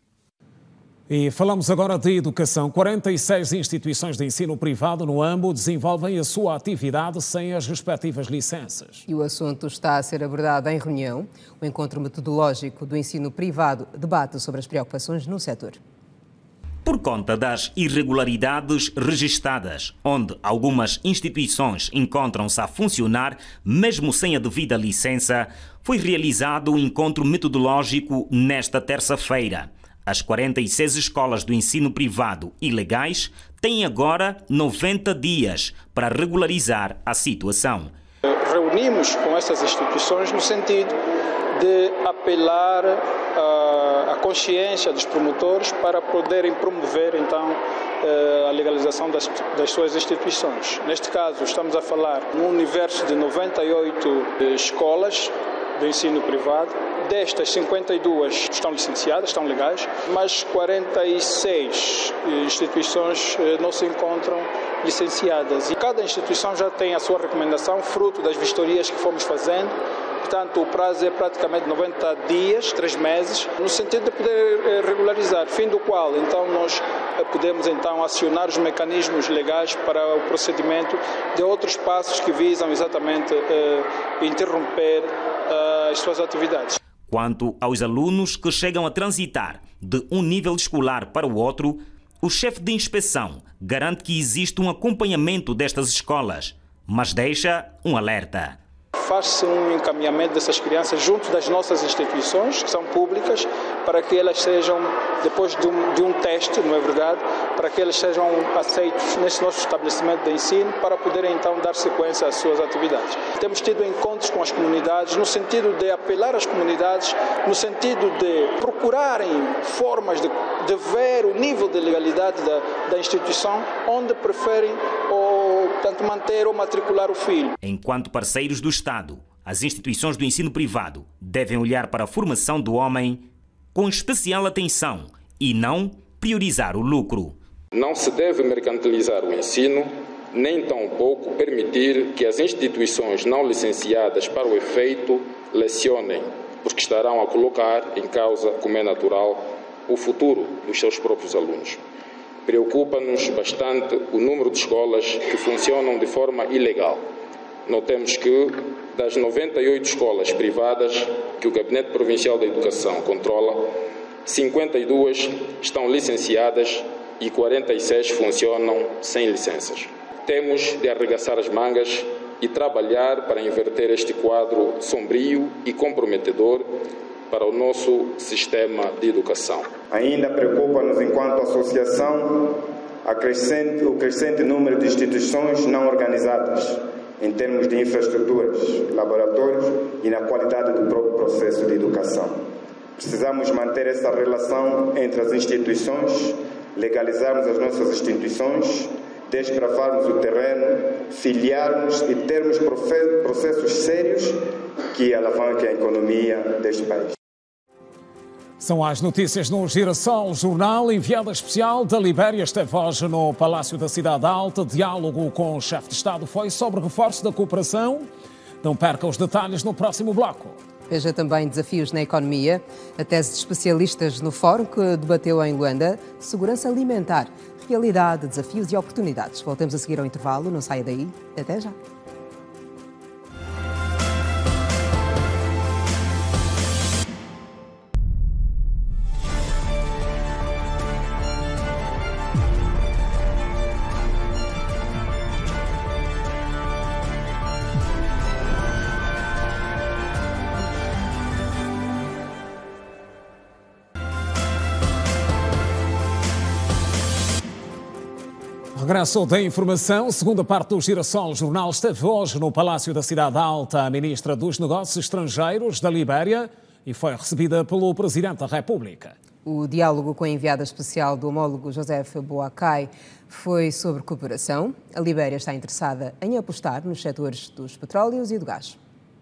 E falamos agora de educação. quarenta e seis instituições de ensino privado no AMBO desenvolvem a sua atividade sem as respectivas licenças. E o assunto está a ser abordado em reunião. O encontro metodológico do ensino privado debate sobre as preocupações no setor. Por conta das irregularidades registadas, onde algumas instituições encontram-se a funcionar mesmo sem a devida licença, foi realizado um encontro metodológico nesta terça-feira. As quarenta e seis escolas do ensino privado ilegais têm agora noventa dias para regularizar a situação. Reunimos com essas instituições no sentido de apelar a, a consciência dos promotores para poderem promover então a legalização das, das suas instituições. Neste caso estamos a falar num universo de noventa e oito escolas do ensino privado. Destas, cinquenta e duas estão licenciadas, estão legais, mas quarenta e seis instituições não se encontram licenciadas. E cada instituição já tem a sua recomendação, fruto das vistorias que fomos fazendo. Portanto, o prazo é praticamente noventa dias, três meses, no sentido de poder regularizar, fim do qual, então, nós podemos, então, acionar os mecanismos legais para o procedimento de outros passos que visam exatamente eh, interromper eh, as suas atividades. Quanto aos alunos que chegam a transitar de um nível escolar para o outro, o chefe de inspeção garante que existe um acompanhamento destas escolas, mas deixa um alerta. faz-se um encaminhamento dessas crianças junto das nossas instituições, que são públicas, para que elas sejam, depois de um, de um teste, não é verdade, para que elas sejam aceitos nesse nosso estabelecimento de ensino, para poderem então dar sequência às suas atividades. Temos tido encontros com as comunidades, no sentido de apelar às comunidades, no sentido de procurarem formas de, de ver o nível de legalidade da, da instituição, onde preferem ou, portanto, manter ou matricular o filho. Enquanto parceiros do Estado, as instituições do ensino privado devem olhar para a formação do homem com especial atenção e não priorizar o lucro. Não se deve mercantilizar o ensino, nem tampouco permitir que as instituições não licenciadas para o efeito lecionem, porque estarão a colocar em causa, como é natural, o futuro dos seus próprios alunos. Preocupa-nos bastante o número de escolas que funcionam de forma ilegal. Notemos que, das noventa e oito escolas privadas que o Gabinete Provincial da Educação controla, cinquenta e duas estão licenciadas e quarenta e seis funcionam sem licenças. Temos de arregaçar as mangas e trabalhar para inverter este quadro sombrio e comprometedor para o nosso sistema de educação. Ainda preocupa-nos, enquanto associação, a crescente, o crescente número de instituições não organizadas em termos de infraestruturas, laboratórios e na qualidade do próprio processo de educação. Precisamos manter essa relação entre as instituições, legalizarmos as nossas instituições, desbravarmos o terreno, filiarmos e termos processos sérios que alavanquem a economia deste país. São as notícias no Girassol Jornal. Enviada especial da Libéria esteve hoje no Palácio da Cidade Alta. Diálogo com o chefe de Estado foi sobre reforço da cooperação. Não perca os detalhes no próximo bloco. Veja também desafios na economia. A tese de especialistas no fórum que debateu em Luanda, segurança alimentar, realidade, desafios e oportunidades. Voltamos a seguir ao intervalo. Não saia daí. Até já. Regresso da informação. Segunda parte do Girassol Jornal esteve hoje no Palácio da Cidade Alta a ministra dos Negócios Estrangeiros da Libéria e foi recebida pelo Presidente da República. O diálogo com a enviada especial do homólogo José Boakai foi sobre cooperação. A Libéria está interessada em apostar nos setores dos petróleos e do gás.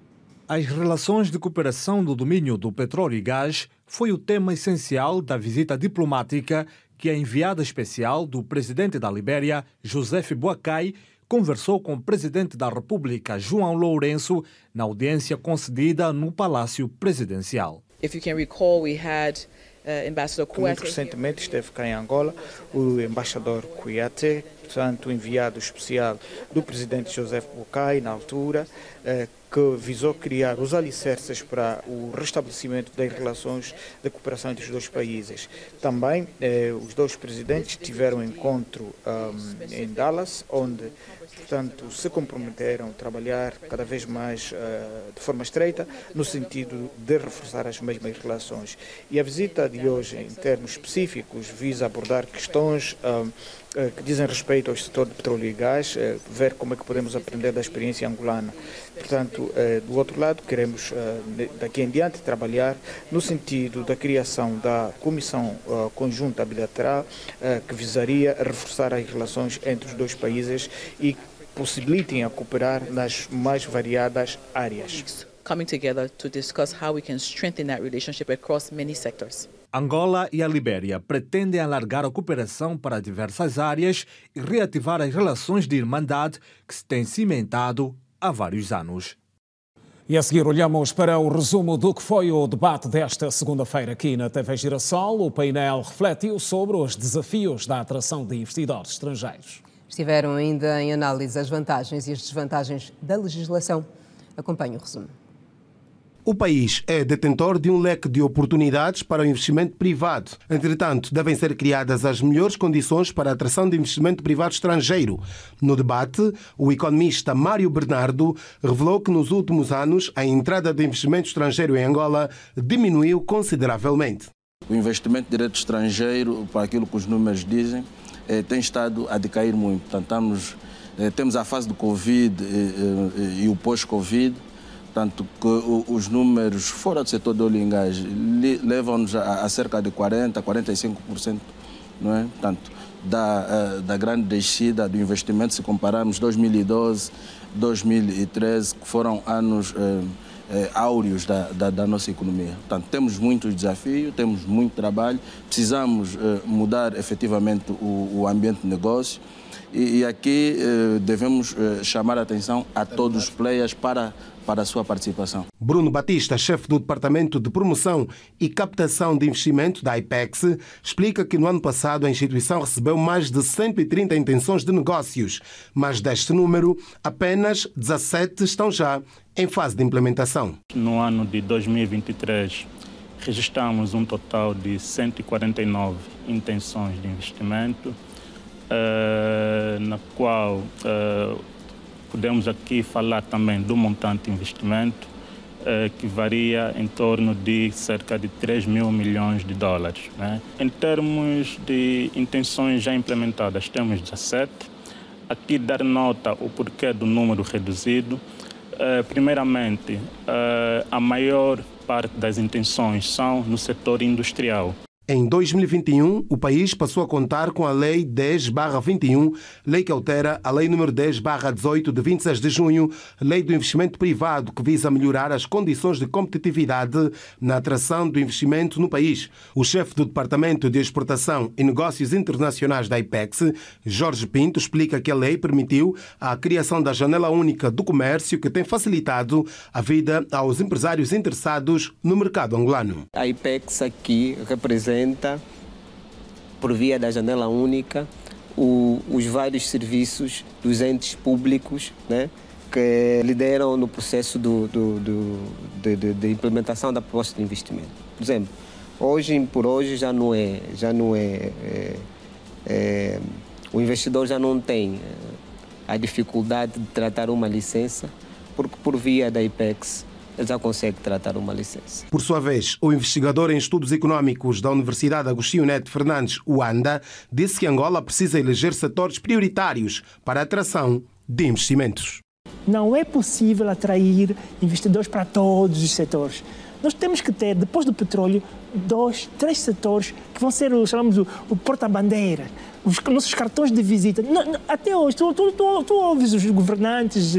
As relações de cooperação no domínio do petróleo e gás foi o tema essencial da visita diplomática que a enviada especial do presidente da Libéria, José Boakai, conversou com o presidente da República, João Lourenço, na audiência concedida no Palácio Presidencial. If you can recall, we had uh, Ambassador Kouyaté. Recentemente esteve cá em Angola o embaixador Kouyaté, portanto, enviado especial do presidente José Boakai, na altura, uh, que visou criar os alicerces para o restabelecimento das relações de cooperação entre os dois países. Também, eh, os dois presidentes tiveram um encontro um, em Dallas, onde, portanto, se comprometeram a trabalhar cada vez mais uh, de forma estreita, no sentido de reforçar as mesmas relações. E a visita de hoje, em termos específicos, visa abordar questões um, uh, que dizem respeito ao setor de petróleo e gás, uh, ver como é que podemos aprender da experiência angolana. Portanto, uh, do outro lado, queremos, uh, daqui em diante, trabalhar no sentido da criação da Comissão uh, Conjunta Bilateral, uh, que visaria reforçar as relações entre os dois países e possibilitem a cooperar nas mais variadas áreas. Coming together to discuss how we can strengthen that relationship across many sectors. Angola e a Libéria pretendem alargar a cooperação para diversas áreas e reativar as relações de irmandade que se têm cimentado há vários anos. E a seguir olhamos para o resumo do que foi o debate desta segunda-feira aqui na T V Girassol. O painel refletiu sobre os desafios da atração de investidores estrangeiros. Estiveram ainda em análise as vantagens e as desvantagens da legislação. Acompanhe o resumo. O país é detentor de um leque de oportunidades para o investimento privado. Entretanto, devem ser criadas as melhores condições para a atração de investimento privado estrangeiro. No debate, o economista Mário Bernardo revelou que nos últimos anos a entrada de investimento estrangeiro em Angola diminuiu consideravelmente. O investimento direto estrangeiro, para aquilo que os números dizem, eh, tem estado a decair muito. Portanto, estamos, eh, temos a fase do Covid eh, eh, e o pós-Covid, tanto que os números fora do setor do óleo e gás levam-nos a, a cerca de quarenta, quarenta e cinco por cento, não é? Portanto, da, da grande descida do investimento, se compararmos dois mil e doze, dois mil e treze, que foram anos eh, eh, áureos da, da, da nossa economia. Portanto, temos muitos desafios, temos muito trabalho, precisamos eh, mudar efetivamente o, o ambiente de negócio e, e aqui eh, devemos eh, chamar a atenção a todos os players para para a sua participação. Bruno Batista, chefe do Departamento de Promoção e Captação de Investimento da IPEX, explica que no ano passado a instituição recebeu mais de cento e trinta intenções de negócios, mas deste número, apenas dezassete estão já em fase de implementação. No ano de dois mil e vinte e três, registramos um total de cento e quarenta e nove intenções de investimento, uh, na qual uh, podemos aqui falar também do montante de investimento, eh, que varia em torno de cerca de três mil milhões de dólares. Né? Em termos de intenções já implementadas, temos dezassete. Aqui dar nota o porquê do número reduzido. Eh, primeiramente, eh, a maior parte das intenções são no setor industrial. Em dois mil e vinte e um, o país passou a contar com a Lei dez barra vinte e um, lei que altera a Lei número dez barra dezoito, de vinte e seis de junho, Lei do Investimento Privado, que visa melhorar as condições de competitividade na atração do investimento no país. O chefe do Departamento de Exportação e Negócios Internacionais da IPEX, Jorge Pinto, explica que a lei permitiu a criação da janela única do comércio, que tem facilitado a vida aos empresários interessados no mercado angolano. A IPEX aqui representa, por via da janela única, o, os vários serviços dos entes públicos, né, que lideram no processo do, do, do, de, de, de implementação da proposta de investimento. Por exemplo, hoje por hoje já não é, já não é, é, é o investidor já não tem a dificuldade de tratar uma licença, porque por via da IPEX ele já consegue tratar uma licença. Por sua vez, o investigador em estudos económicos da Universidade Agostinho Neto Fernandes, Uanda, disse que Angola precisa eleger setores prioritários para a atração de investimentos. Não é possível atrair investidores para todos os setores. Nós temos que ter, depois do petróleo, dois, três setores que vão ser, chamamos, o, o porta-bandeira, os nossos cartões de visita. Até hoje, tu, tu, tu, tu ouves os governantes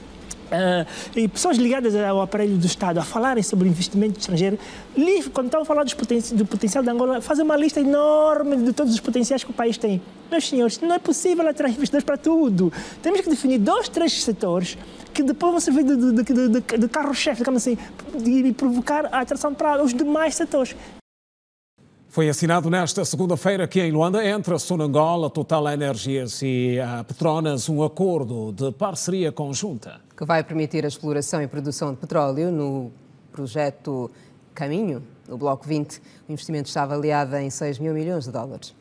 Uh, e pessoas ligadas ao aparelho do Estado a falarem sobre investimento estrangeiro, quando estão a falar dos poten do potencial da Angola, fazem uma lista enorme de todos os potenciais que o país tem. Meus senhores, não é possível atrair investidores para tudo. Temos que definir dois, três setores que depois vão servir de, de, de, de, de carro-chefe, digamos assim, e provocar a atração para os demais setores. Foi assinado nesta segunda-feira aqui em Luanda entre a Sonangol, Total Energies e a Petronas um acordo de parceria conjunta. Que vai permitir a exploração e produção de petróleo no projeto Caminho, no Bloco vinte. O investimento está avaliado em seis mil milhões de dólares.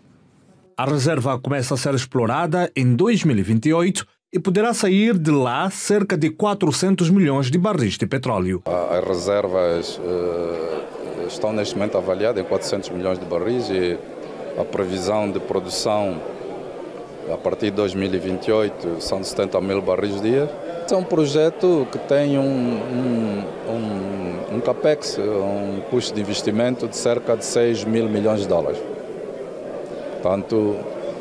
A reserva começa a ser explorada em dois mil e vinte e oito e poderá sair de lá cerca de quatrocentos milhões de barris de petróleo. As reservas uh, estão neste momento avaliadas em quatrocentos milhões de barris e a previsão de produção a partir de dois mil e vinte e oito são de setenta mil barris dia. É um projeto que tem um, um, um, um capex, um custo de investimento de cerca de seis mil milhões de dólares. Portanto,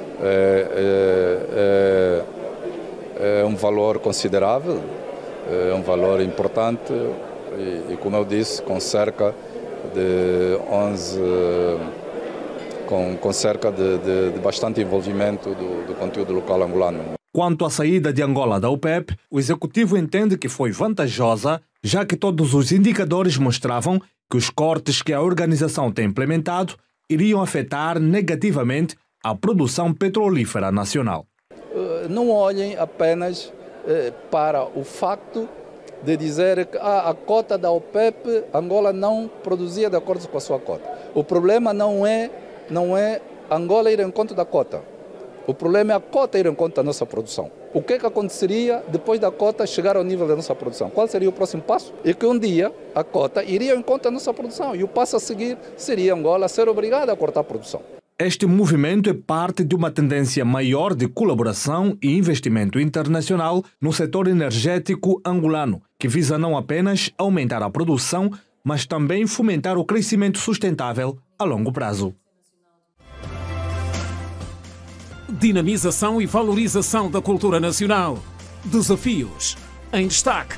é, é, é um valor considerável, é um valor importante e, e como eu disse, com cerca de onze, com, com cerca de, de, de bastante envolvimento do, do conteúdo local angolano. Quanto à saída de Angola da OPEP, o executivo entende que foi vantajosa, já que todos os indicadores mostravam que os cortes que a organização tem implementado iriam afetar negativamente a produção petrolífera nacional. Não olhem apenas para o facto de dizer que ah, a cota da OPEP, Angola não produzia de acordo com a sua cota. O problema não é, não é Angola ir em conta da cota. O problema é a cota ir em conta da nossa produção. O que é que aconteceria depois da cota chegar ao nível da nossa produção? Qual seria o próximo passo? E que um dia a cota iria em conta da nossa produção e o passo a seguir seria Angola ser obrigada a cortar a produção. Este movimento é parte de uma tendência maior de colaboração e investimento internacional no setor energético angolano, que visa não apenas aumentar a produção, mas também fomentar o crescimento sustentável a longo prazo. Dinamização e valorização da cultura nacional. Desafios em destaque.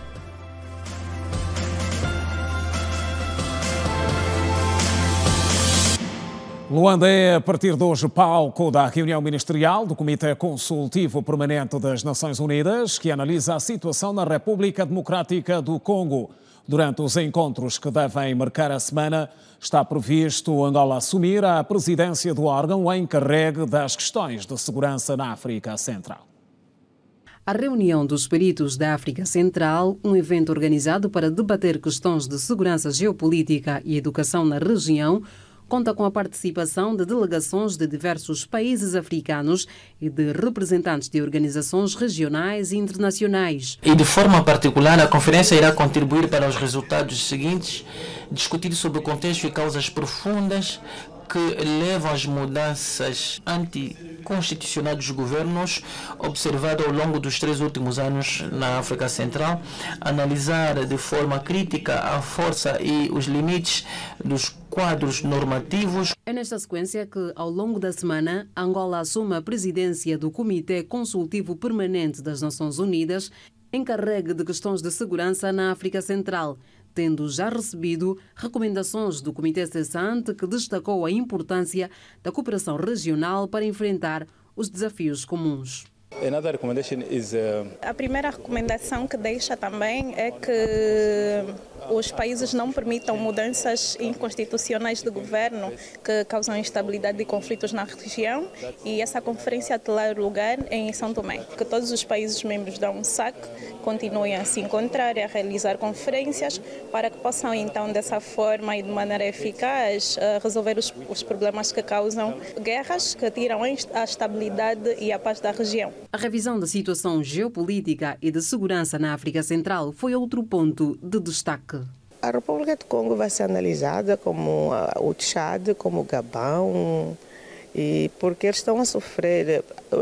Luanda é, a partir de hoje, palco da reunião ministerial do Comitê Consultivo Permanente das Nações Unidas, que analisa a situação na República Democrática do Congo. Durante os encontros que devem marcar a semana, está previsto Angola assumir a presidência do órgão encarregue das questões de segurança na África Central. A reunião dos peritos da África Central, um evento organizado para debater questões de segurança geopolítica e educação na região, conta com a participação de delegações de diversos países africanos e de representantes de organizações regionais e internacionais. E de forma particular, a conferência irá contribuir para os resultados seguintes: discutir sobre o contexto e causas profundas que levam às mudanças anticonstitucionais dos governos observadas ao longo dos três últimos anos na África Central, analisar de forma crítica a força e os limites dos quadros normativos. É nesta sequência que, ao longo da semana, Angola assume a presidência do Comitê Consultivo Permanente das Nações Unidas, encarregue de questões de segurança na África Central, tendo já recebido recomendações do Comitê Cessante, que destacou a importância da cooperação regional para enfrentar os desafios comuns. A primeira recomendação que deixa também é que os países não permitam mudanças inconstitucionais de governo que causam instabilidade e conflitos na região, e essa conferência terá lugar em São Tomé. Que todos os países membros da U N S A C continuem a se encontrar e a realizar conferências para que possam então dessa forma e de maneira eficaz resolver os, os problemas que causam guerras, que tiram a estabilidade e a paz da região. A revisão da situação geopolítica e de segurança na África Central foi outro ponto de destaque. A República do Congo vai ser analisada como o Tchad, como o Gabão, e porque eles estão a sofrer.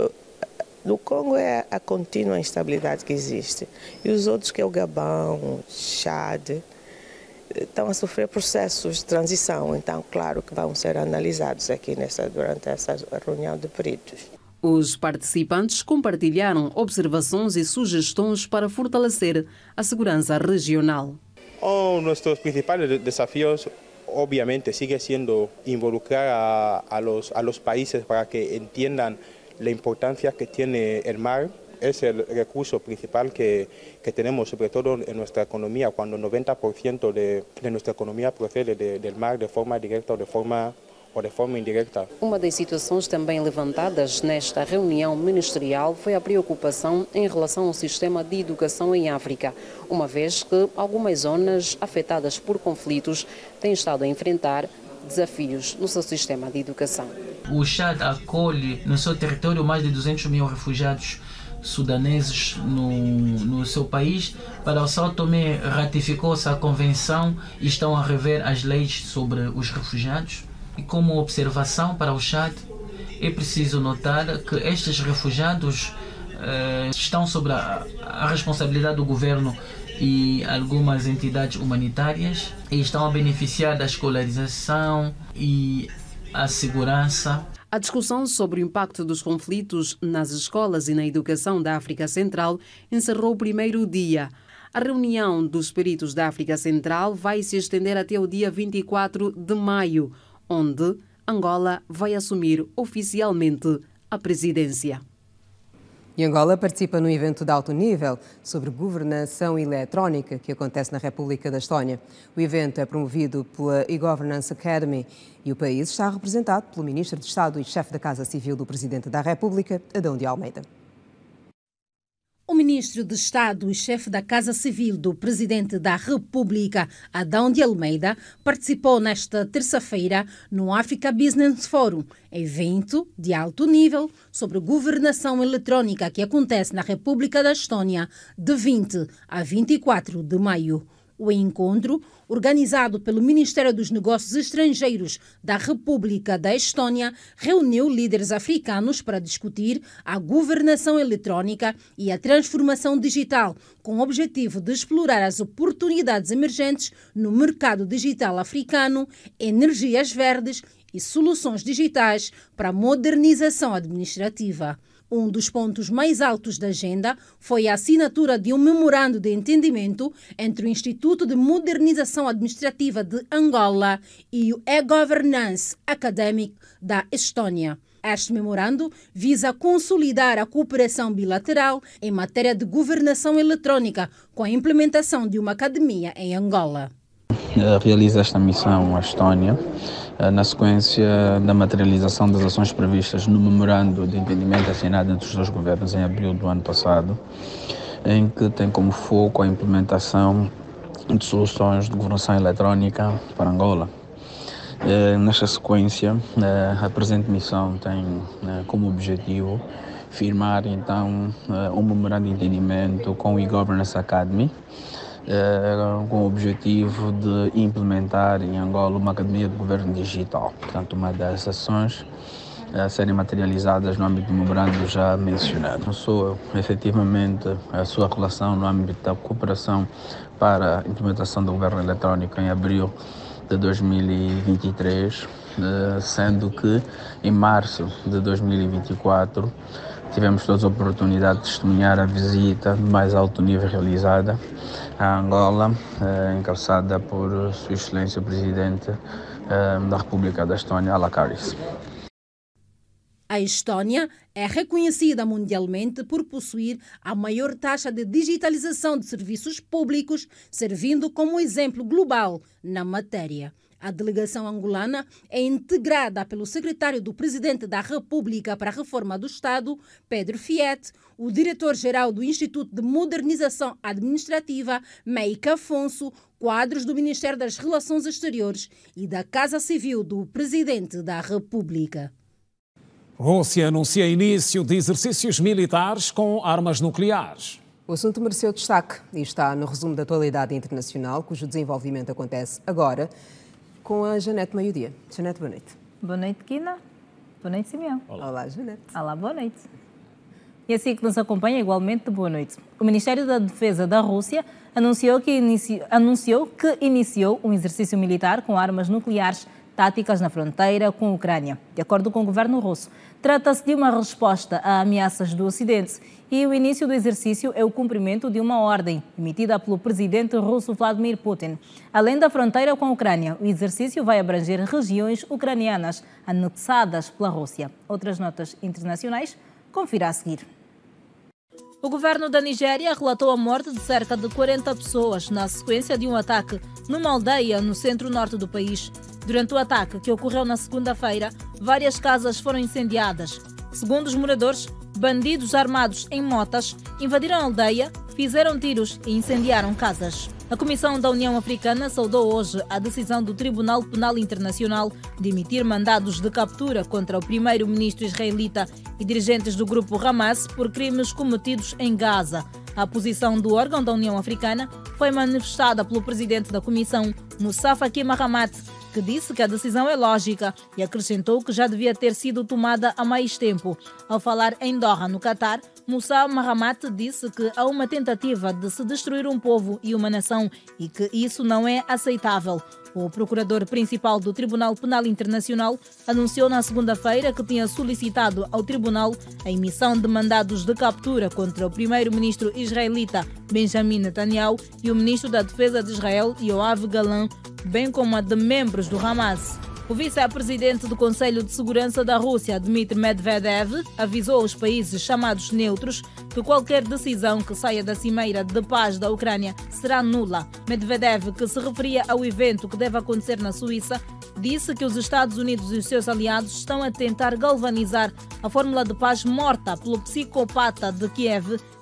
No Congo é a contínua instabilidade que existe, e os outros, que é o Gabão, o Tchad, estão a sofrer processos de transição. Então, claro que vão ser analisados aqui nessa, durante essa reunião de peritos. Os participantes compartilharam observações e sugestões para fortalecer a segurança regional. Oh, nossos principais desafios, obviamente, sigue siendo involucrar a, a, los, a los países para que entiendan la importancia que tiene el mar. Es el recurso principal que, que tenemos, sobre todo en nuestra economía, cuando el noventa por ciento de, de nuestra economía procede de, del mar de forma directa o de forma ou de forma indireta. Uma das situações também levantadas nesta reunião ministerial foi a preocupação em relação ao sistema de educação em África, uma vez que algumas zonas afetadas por conflitos têm estado a enfrentar desafios no seu sistema de educação. O Chad acolhe no seu território mais de duzentos mil refugiados sudaneses no, no seu país. Para o São Tomé, ratificou-se a convenção e estão a rever as leis sobre os refugiados. E como observação para o Chad, é preciso notar que estes refugiados eh, estão sob a, a responsabilidade do governo e algumas entidades humanitárias e estão a beneficiar da escolarização e a segurança. A discussão sobre o impacto dos conflitos nas escolas e na educação da África Central encerrou o primeiro dia. A reunião dos peritos da África Central vai se estender até o dia vinte e quatro de maio, onde Angola vai assumir oficialmente a presidência. E Angola participa num evento de alto nível sobre governação eletrónica que acontece na República da Estónia. O evento é promovido pela e-Governance Academy e o país está representado pelo Ministro de Estado e chefe da Casa Civil do Presidente da República, Adão de Almeida. O ministro de Estado e chefe da Casa Civil do Presidente da República, Adão de Almeida, participou nesta terça-feira no Africa Business Forum, evento de alto nível sobre governação eletrónica que acontece na República da Estônia de vinte a vinte e quatro de maio. O encontro, organizado pelo Ministério dos Negócios Estrangeiros da República da Estônia, reuniu líderes africanos para discutir a governação eletrónica e a transformação digital, com o objetivo de explorar as oportunidades emergentes no mercado digital africano, energias verdes e soluções digitais para a modernização administrativa. Um dos pontos mais altos da agenda foi a assinatura de um memorando de entendimento entre o Instituto de Modernização Administrativa de Angola e o E-Governance Academic da Estônia. Este memorando visa consolidar a cooperação bilateral em matéria de governação eletrónica com a implementação de uma academia em Angola. Realiza esta missão à Estônia na sequência da materialização das ações previstas no memorando de entendimento assinado entre os dois governos em abril do ano passado, em que tem como foco a implementação de soluções de governação eletrónica para Angola. Nesta sequência, a presente missão tem como objetivo firmar então um memorando de entendimento com o E-Governance Academy, com o objetivo de implementar em Angola uma academia de governo digital. Portanto, uma das ações a serem materializadas no âmbito do memorando já mencionado. Começou efetivamente a sua relação no âmbito da cooperação para a implementação do governo eletrónico em abril de dois mil e vinte e três, sendo que em março de dois mil e vinte e quatro tivemos toda a oportunidade de testemunhar a visita de mais alto nível realizada à Angola, eh, encabeçada por Sua Excelência o Presidente eh, da República da Estônia, Ala Karis. A Estônia é reconhecida mundialmente por possuir a maior taxa de digitalização de serviços públicos, servindo como exemplo global na matéria. A delegação angolana é integrada pelo secretário do Presidente da República para a Reforma do Estado, Pedro Fiet, o diretor-geral do Instituto de Modernização Administrativa, Meika Afonso, quadros do Ministério das Relações Exteriores e da Casa Civil do Presidente da República. Rússia anuncia início de exercícios militares com armas nucleares. O assunto mereceu destaque e está no resumo da atualidade internacional, cujo desenvolvimento acontece agora, com a Janete Meio-Dia. Janete, boa noite. Boa noite, Kina. Boa noite, Simeão. Olá, Olá Janete. Olá, boa noite. E assim que nos acompanha, igualmente, boa noite. O Ministério da Defesa da Rússia anunciou que, inici... anunciou que iniciou um exercício militar com armas nucleares táticas na fronteira com a Ucrânia. De acordo com o governo russo, trata-se de uma resposta a ameaças do Ocidente e o início do exercício é o cumprimento de uma ordem emitida pelo presidente russo Vladimir Putin. Além da fronteira com a Ucrânia, o exercício vai abranger regiões ucranianas anexadas pela Rússia. Outras notas internacionais, confira a seguir. O governo da Nigéria relatou a morte de cerca de quarenta pessoas na sequência de um ataque numa aldeia no centro-norte do país. Durante o ataque, que ocorreu na segunda-feira, várias casas foram incendiadas. Segundo os moradores, bandidos armados em motas invadiram a aldeia, fizeram tiros e incendiaram casas. A Comissão da União Africana saudou hoje a decisão do Tribunal Penal Internacional de emitir mandados de captura contra o primeiro-ministro israelita e dirigentes do grupo Hamas por crimes cometidos em Gaza. A posição do órgão da União Africana foi manifestada pelo presidente da Comissão, Moussa Faki Mahamat, que disse que a decisão é lógica e acrescentou que já devia ter sido tomada há mais tempo. Ao falar em Doha, no Catar, Moussa Mahamat disse que há uma tentativa de se destruir um povo e uma nação e que isso não é aceitável. O procurador principal do Tribunal Penal Internacional anunciou na segunda-feira que tinha solicitado ao tribunal a emissão de mandados de captura contra o primeiro-ministro israelita Benjamin Netanyahu e o ministro da Defesa de Israel, Yoav Galan, bem como a de membros do Hamas. O vice-presidente do Conselho de Segurança da Rússia, Dmitry Medvedev, avisou aos países chamados neutros que qualquer decisão que saia da Cimeira de Paz da Ucrânia será nula. Medvedev, que se referia ao evento que deve acontecer na Suíça, disse que os Estados Unidos e os seus aliados estão a tentar galvanizar a fórmula de paz morta pelo psicopata de Kiev,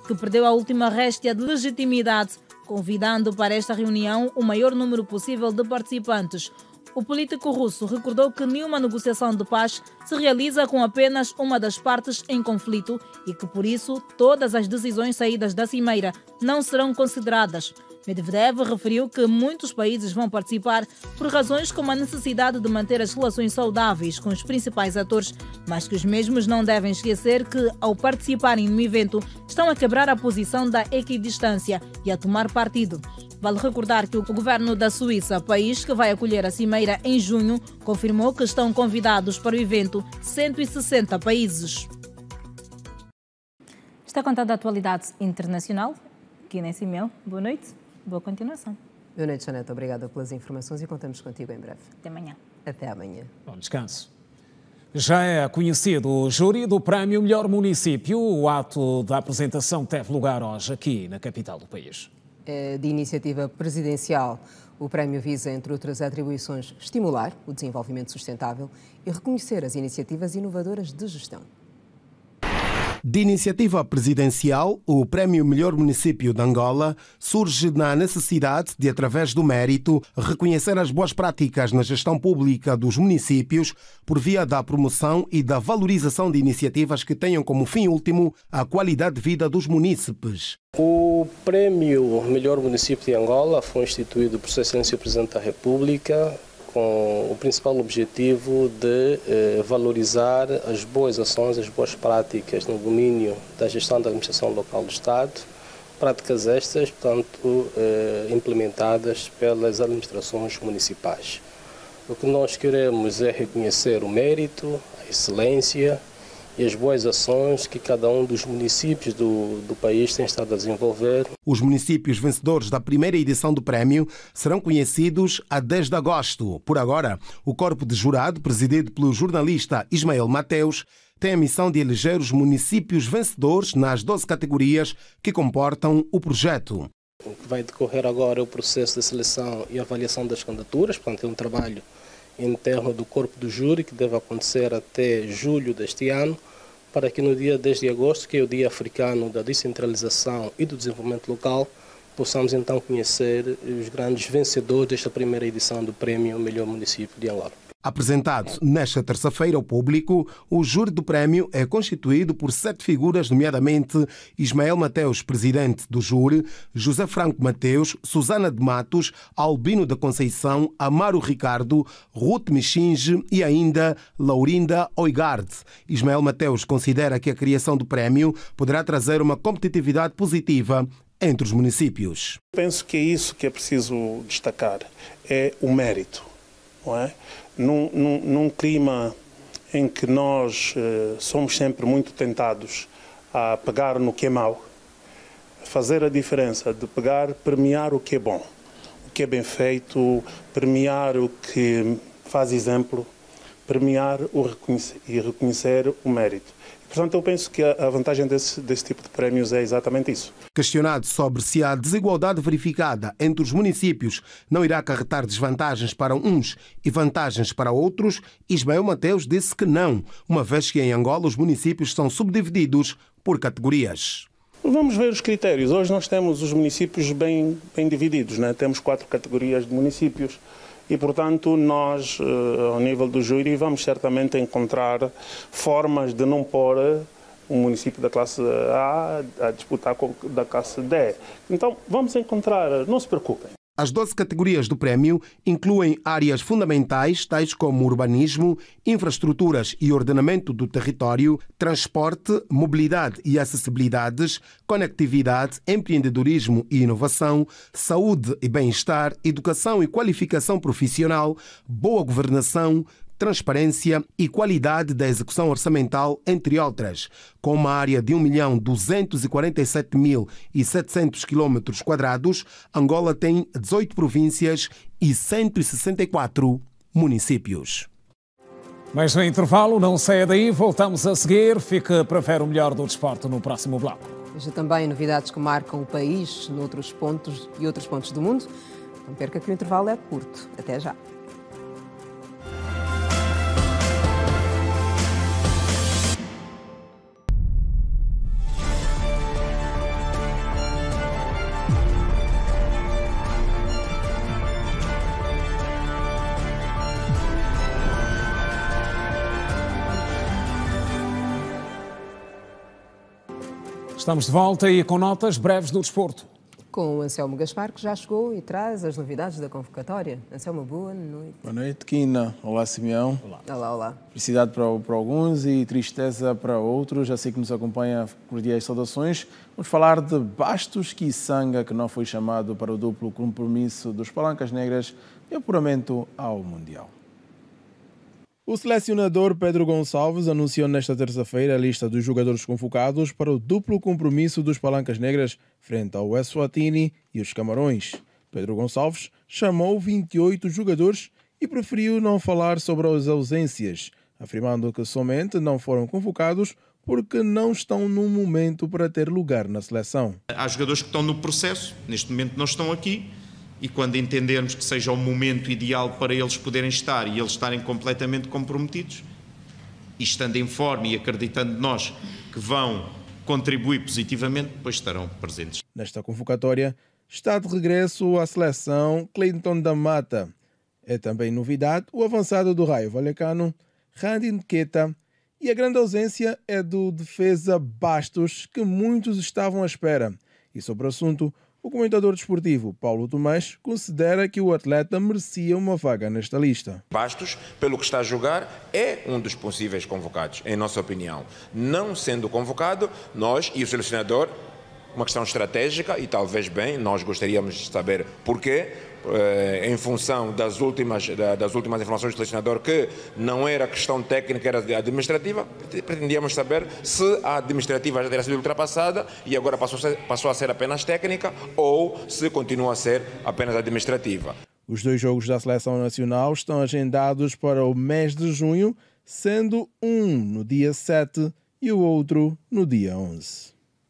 que perdeu a última réstia de legitimidade, convidando para esta reunião o maior número possível de participantes. O político russo recordou que nenhuma negociação de paz se realiza com apenas uma das partes em conflito e que, por isso, todas as decisões saídas da cimeira não serão consideradas. Medvedev referiu que muitos países vão participar por razões como a necessidade de manter as relações saudáveis com os principais atores, mas que os mesmos não devem esquecer que, ao participarem no evento, estão a quebrar a posição da equidistância e a tomar partido. Vale recordar que o governo da Suíça, país que vai acolher a cimeira em junho, confirmou que estão convidados para o evento cento e sessenta países. Está contada a atualidade internacional. Guiné Simão, boa noite, boa continuação. Boa noite, Janete. Obrigada pelas informações e contamos contigo em breve. Até amanhã. Até amanhã. Bom descanso. Já é conhecido o júri do Prémio Melhor Município. O ato da apresentação teve lugar hoje aqui na capital do país. De iniciativa presidencial, o prémio visa, entre outras atribuições, estimular o desenvolvimento sustentável e reconhecer as iniciativas inovadoras de gestão. De iniciativa presidencial, o Prémio Melhor Município de Angola surge na necessidade de, através do mérito, reconhecer as boas práticas na gestão pública dos municípios por via da promoção e da valorização de iniciativas que tenham como fim último a qualidade de vida dos munícipes. O Prémio Melhor Município de Angola foi instituído por Sua Excelência o Presidente da República com o principal objetivo de eh, valorizar as boas ações, as boas práticas no domínio da gestão da administração local do Estado, práticas estas, portanto, eh, implementadas pelas administrações municipais. O que nós queremos é reconhecer o mérito, a excelência e as boas ações que cada um dos municípios do, do país tem estado a desenvolver. Os municípios vencedores da primeira edição do prémio serão conhecidos a dez de agosto. Por agora, o corpo de jurado, presidido pelo jornalista Ismael Mateus, tem a missão de eleger os municípios vencedores nas doze categorias que comportam o projeto. O que vai decorrer agora é o processo de seleção e avaliação das candidaturas, portanto é um trabalho interno do corpo do júri que deve acontecer até julho deste ano, para que no dia dez de agosto, que é o Dia Africano da Descentralização e do Desenvolvimento Local, possamos então conhecer os grandes vencedores desta primeira edição do Prémio Melhor Município de Angola. Apresentado nesta terça-feira ao público, o júri do prémio é constituído por sete figuras, nomeadamente Ismael Mateus, presidente do júri, José Franco Mateus, Susana de Matos, Albino da Conceição, Amaro Ricardo, Ruth Michinge e ainda Laurinda Oigard. Ismael Mateus considera que a criação do prémio poderá trazer uma competitividade positiva entre os municípios. Penso que é isso que é preciso destacar, é o mérito, não é? Num, num, num clima em que nós eh, somos sempre muito tentados a pegar no que é mau, fazer a diferença de pegar, premiar o que é bom, o que é bem feito, premiar o que faz exemplo, premiar o reconhecer, e reconhecer o mérito. Portanto, eu penso que a vantagem desse, desse tipo de prémios é exatamente isso. Questionado sobre se a desigualdade verificada entre os municípios não irá acarretar desvantagens para uns e vantagens para outros, Ismael Mateus disse que não, uma vez que em Angola os municípios são subdivididos por categorias. Vamos ver os critérios. Hoje nós temos os municípios bem, bem divididos, né? Temos quatro categorias de municípios. E, portanto, nós, ao nível do júri, vamos certamente encontrar formas de não pôr um município da classe A a disputar com da classe D. Então, vamos encontrar, não se preocupem. As doze categorias do prémio incluem áreas fundamentais, tais como urbanismo, infraestruturas e ordenamento do território, transporte, mobilidade e acessibilidades, conectividade, empreendedorismo e inovação, saúde e bem-estar, educação e qualificação profissional, boa governação, transparência e qualidade da execução orçamental, entre outras. Com uma área de um milhão duzentos e quarenta e sete mil e setecentos quilômetros quadrados, Angola tem dezoito províncias e cento e sessenta e quatro municípios. Mas no intervalo, não saia daí, voltamos a seguir. Fique para ver o melhor do desporto no próximo bloco. Veja também novidades que marcam o país noutros pontos e outros pontos do mundo. Não perca que o intervalo é curto. Até já. Estamos de volta e com notas breves do desporto. Com o Anselmo Gaspar, que já chegou e traz as novidades da convocatória. Anselmo, boa noite. Boa noite, Quina. Olá, Simeão. Olá. Olá, olá. Felicidade para, para alguns e tristeza para outros. Já sei que nos acompanha, cordiais saudações. Vamos falar de Bastos Kisanga, que não foi chamado para o duplo compromisso dos Palancas Negras de apuramento ao Mundial. O selecionador Pedro Gonçalves anunciou nesta terça-feira a lista dos jogadores convocados para o duplo compromisso dos Palancas Negras frente ao Eswatini e os Camarões. Pedro Gonçalves chamou vinte e oito jogadores e preferiu não falar sobre as ausências, afirmando que somente não foram convocados porque não estão no momento para ter lugar na seleção. Há jogadores que estão no processo, neste momento não estão aqui, e quando entendermos que seja o momento ideal para eles poderem estar e eles estarem completamente comprometidos, e estando em forma e acreditando nós que vão contribuir positivamente, depois estarão presentes. Nesta convocatória está de regresso à seleção Clayton da Mata. É também novidade o avançado do Raio Vallecano, Randy Nketa, e a grande ausência é do defesa Bastos, que muitos estavam à espera. E sobre o assunto, o comentador desportivo Paulo Tomás considera que o atleta merecia uma vaga nesta lista. Bastos, pelo que está a jogar, é um dos possíveis convocados, em nossa opinião. Não sendo convocado, nós e o selecionador, uma questão estratégica e talvez bem, nós gostaríamos de saber porquê, em função das últimas, das últimas informações do selecionador, que não era questão técnica, era administrativa, pretendíamos saber se a administrativa já terá sido ultrapassada e agora passou a ser, passou a ser apenas técnica ou se continua a ser apenas administrativa. Os dois jogos da Seleção Nacional estão agendados para o mês de junho, sendo um no dia sete e o outro no dia onze.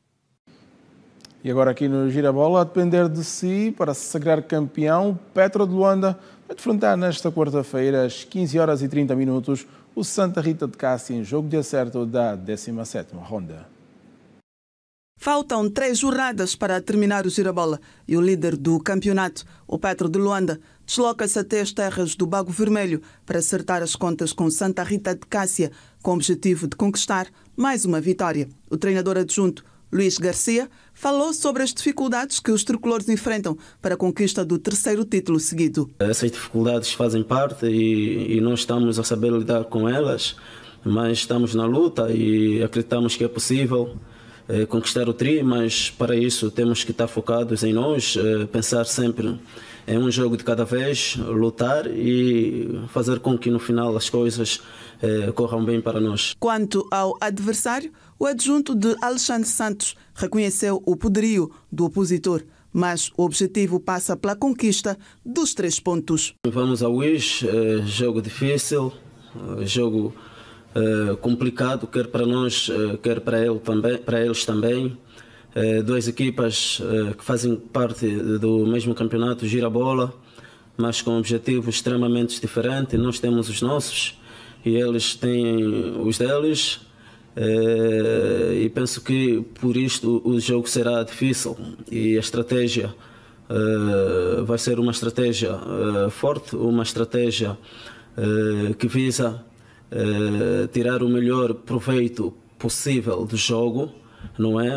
E agora aqui no Girabola, a depender de si, para se sagrar campeão, o Petro de Luanda vai defrontar nesta quarta-feira, às quinze horas e trinta minutos, o Santa Rita de Cássia em jogo de acerto da décima sétima ronda. Faltam três jornadas para terminar o Girabola e o líder do campeonato, o Petro de Luanda, desloca-se até as terras do Bago Vermelho para acertar as contas com Santa Rita de Cássia, com o objetivo de conquistar mais uma vitória. O treinador adjunto, Luís Garcia, falou sobre as dificuldades que os tricolores enfrentam para a conquista do terceiro título seguido. Essas dificuldades fazem parte e, e nós estamos a saber lidar com elas, mas estamos na luta e acreditamos que é possível eh, conquistar o tri, mas para isso temos que estar focados em nós, eh, pensar sempre em um jogo de cada vez, lutar e fazer com que no final as coisas eh, corram bem para nós. Quanto ao adversário, o adjunto de Alexandre Santos reconheceu o poderio do opositor, mas o objetivo passa pela conquista dos três pontos. Vamos ao Wish, eh, jogo difícil, eh, jogo eh, complicado, quer para nós, eh, quer para, ele também, para eles também. Eh, duas equipas eh, que fazem parte do mesmo campeonato, Girabola, mas com objetivos extremamente diferentes. Nós temos os nossos e eles têm os deles. Uh, e penso que por isto o jogo será difícil e a estratégia uh, vai ser uma estratégia uh, forte, uma estratégia uh, que visa uh, tirar o melhor proveito possível do jogo, não é?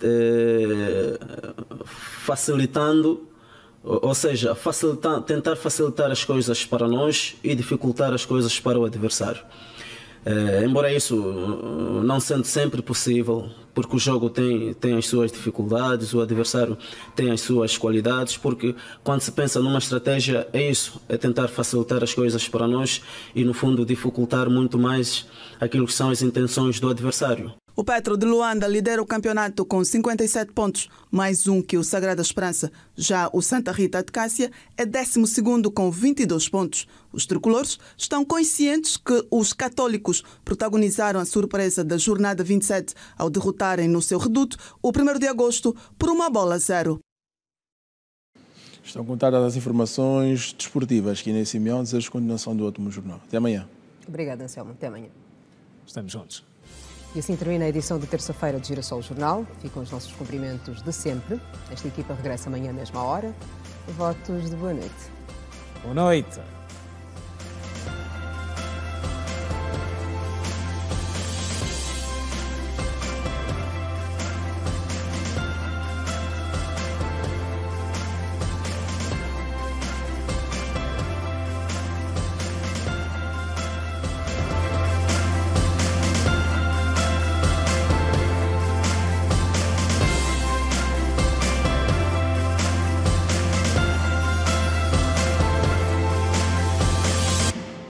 Uh, facilitando, ou seja, facilitar, tentar facilitar as coisas para nós e dificultar as coisas para o adversário. Uh, embora isso não sendo sempre possível, porque o jogo tem, tem as suas dificuldades, o adversário tem as suas qualidades, porque quando se pensa numa estratégia é isso, é tentar facilitar as coisas para nós e no fundo dificultar muito mais aquilo que são as intenções do adversário. O Petro de Luanda lidera o campeonato com cinquenta e sete pontos, mais um que o Sagrada Esperança. Já o Santa Rita de Cássia é décimo segundo com vinte e dois pontos. Os tricolores estão conscientes que os católicos protagonizaram a surpresa da jornada vinte e sete ao derrotarem no seu reduto o primeiro de agosto por uma bola a zero. Estão contadas as informações desportivas que Inês Simeão deseja a continuação do último jornal. Até amanhã. Obrigada, Anselmo. Até amanhã. Estamos juntos. E assim termina a edição de terça-feira de Girassol Jornal. Ficam os nossos cumprimentos de sempre. Esta equipa regressa amanhã à mesma hora. Votos de boa noite. Boa noite.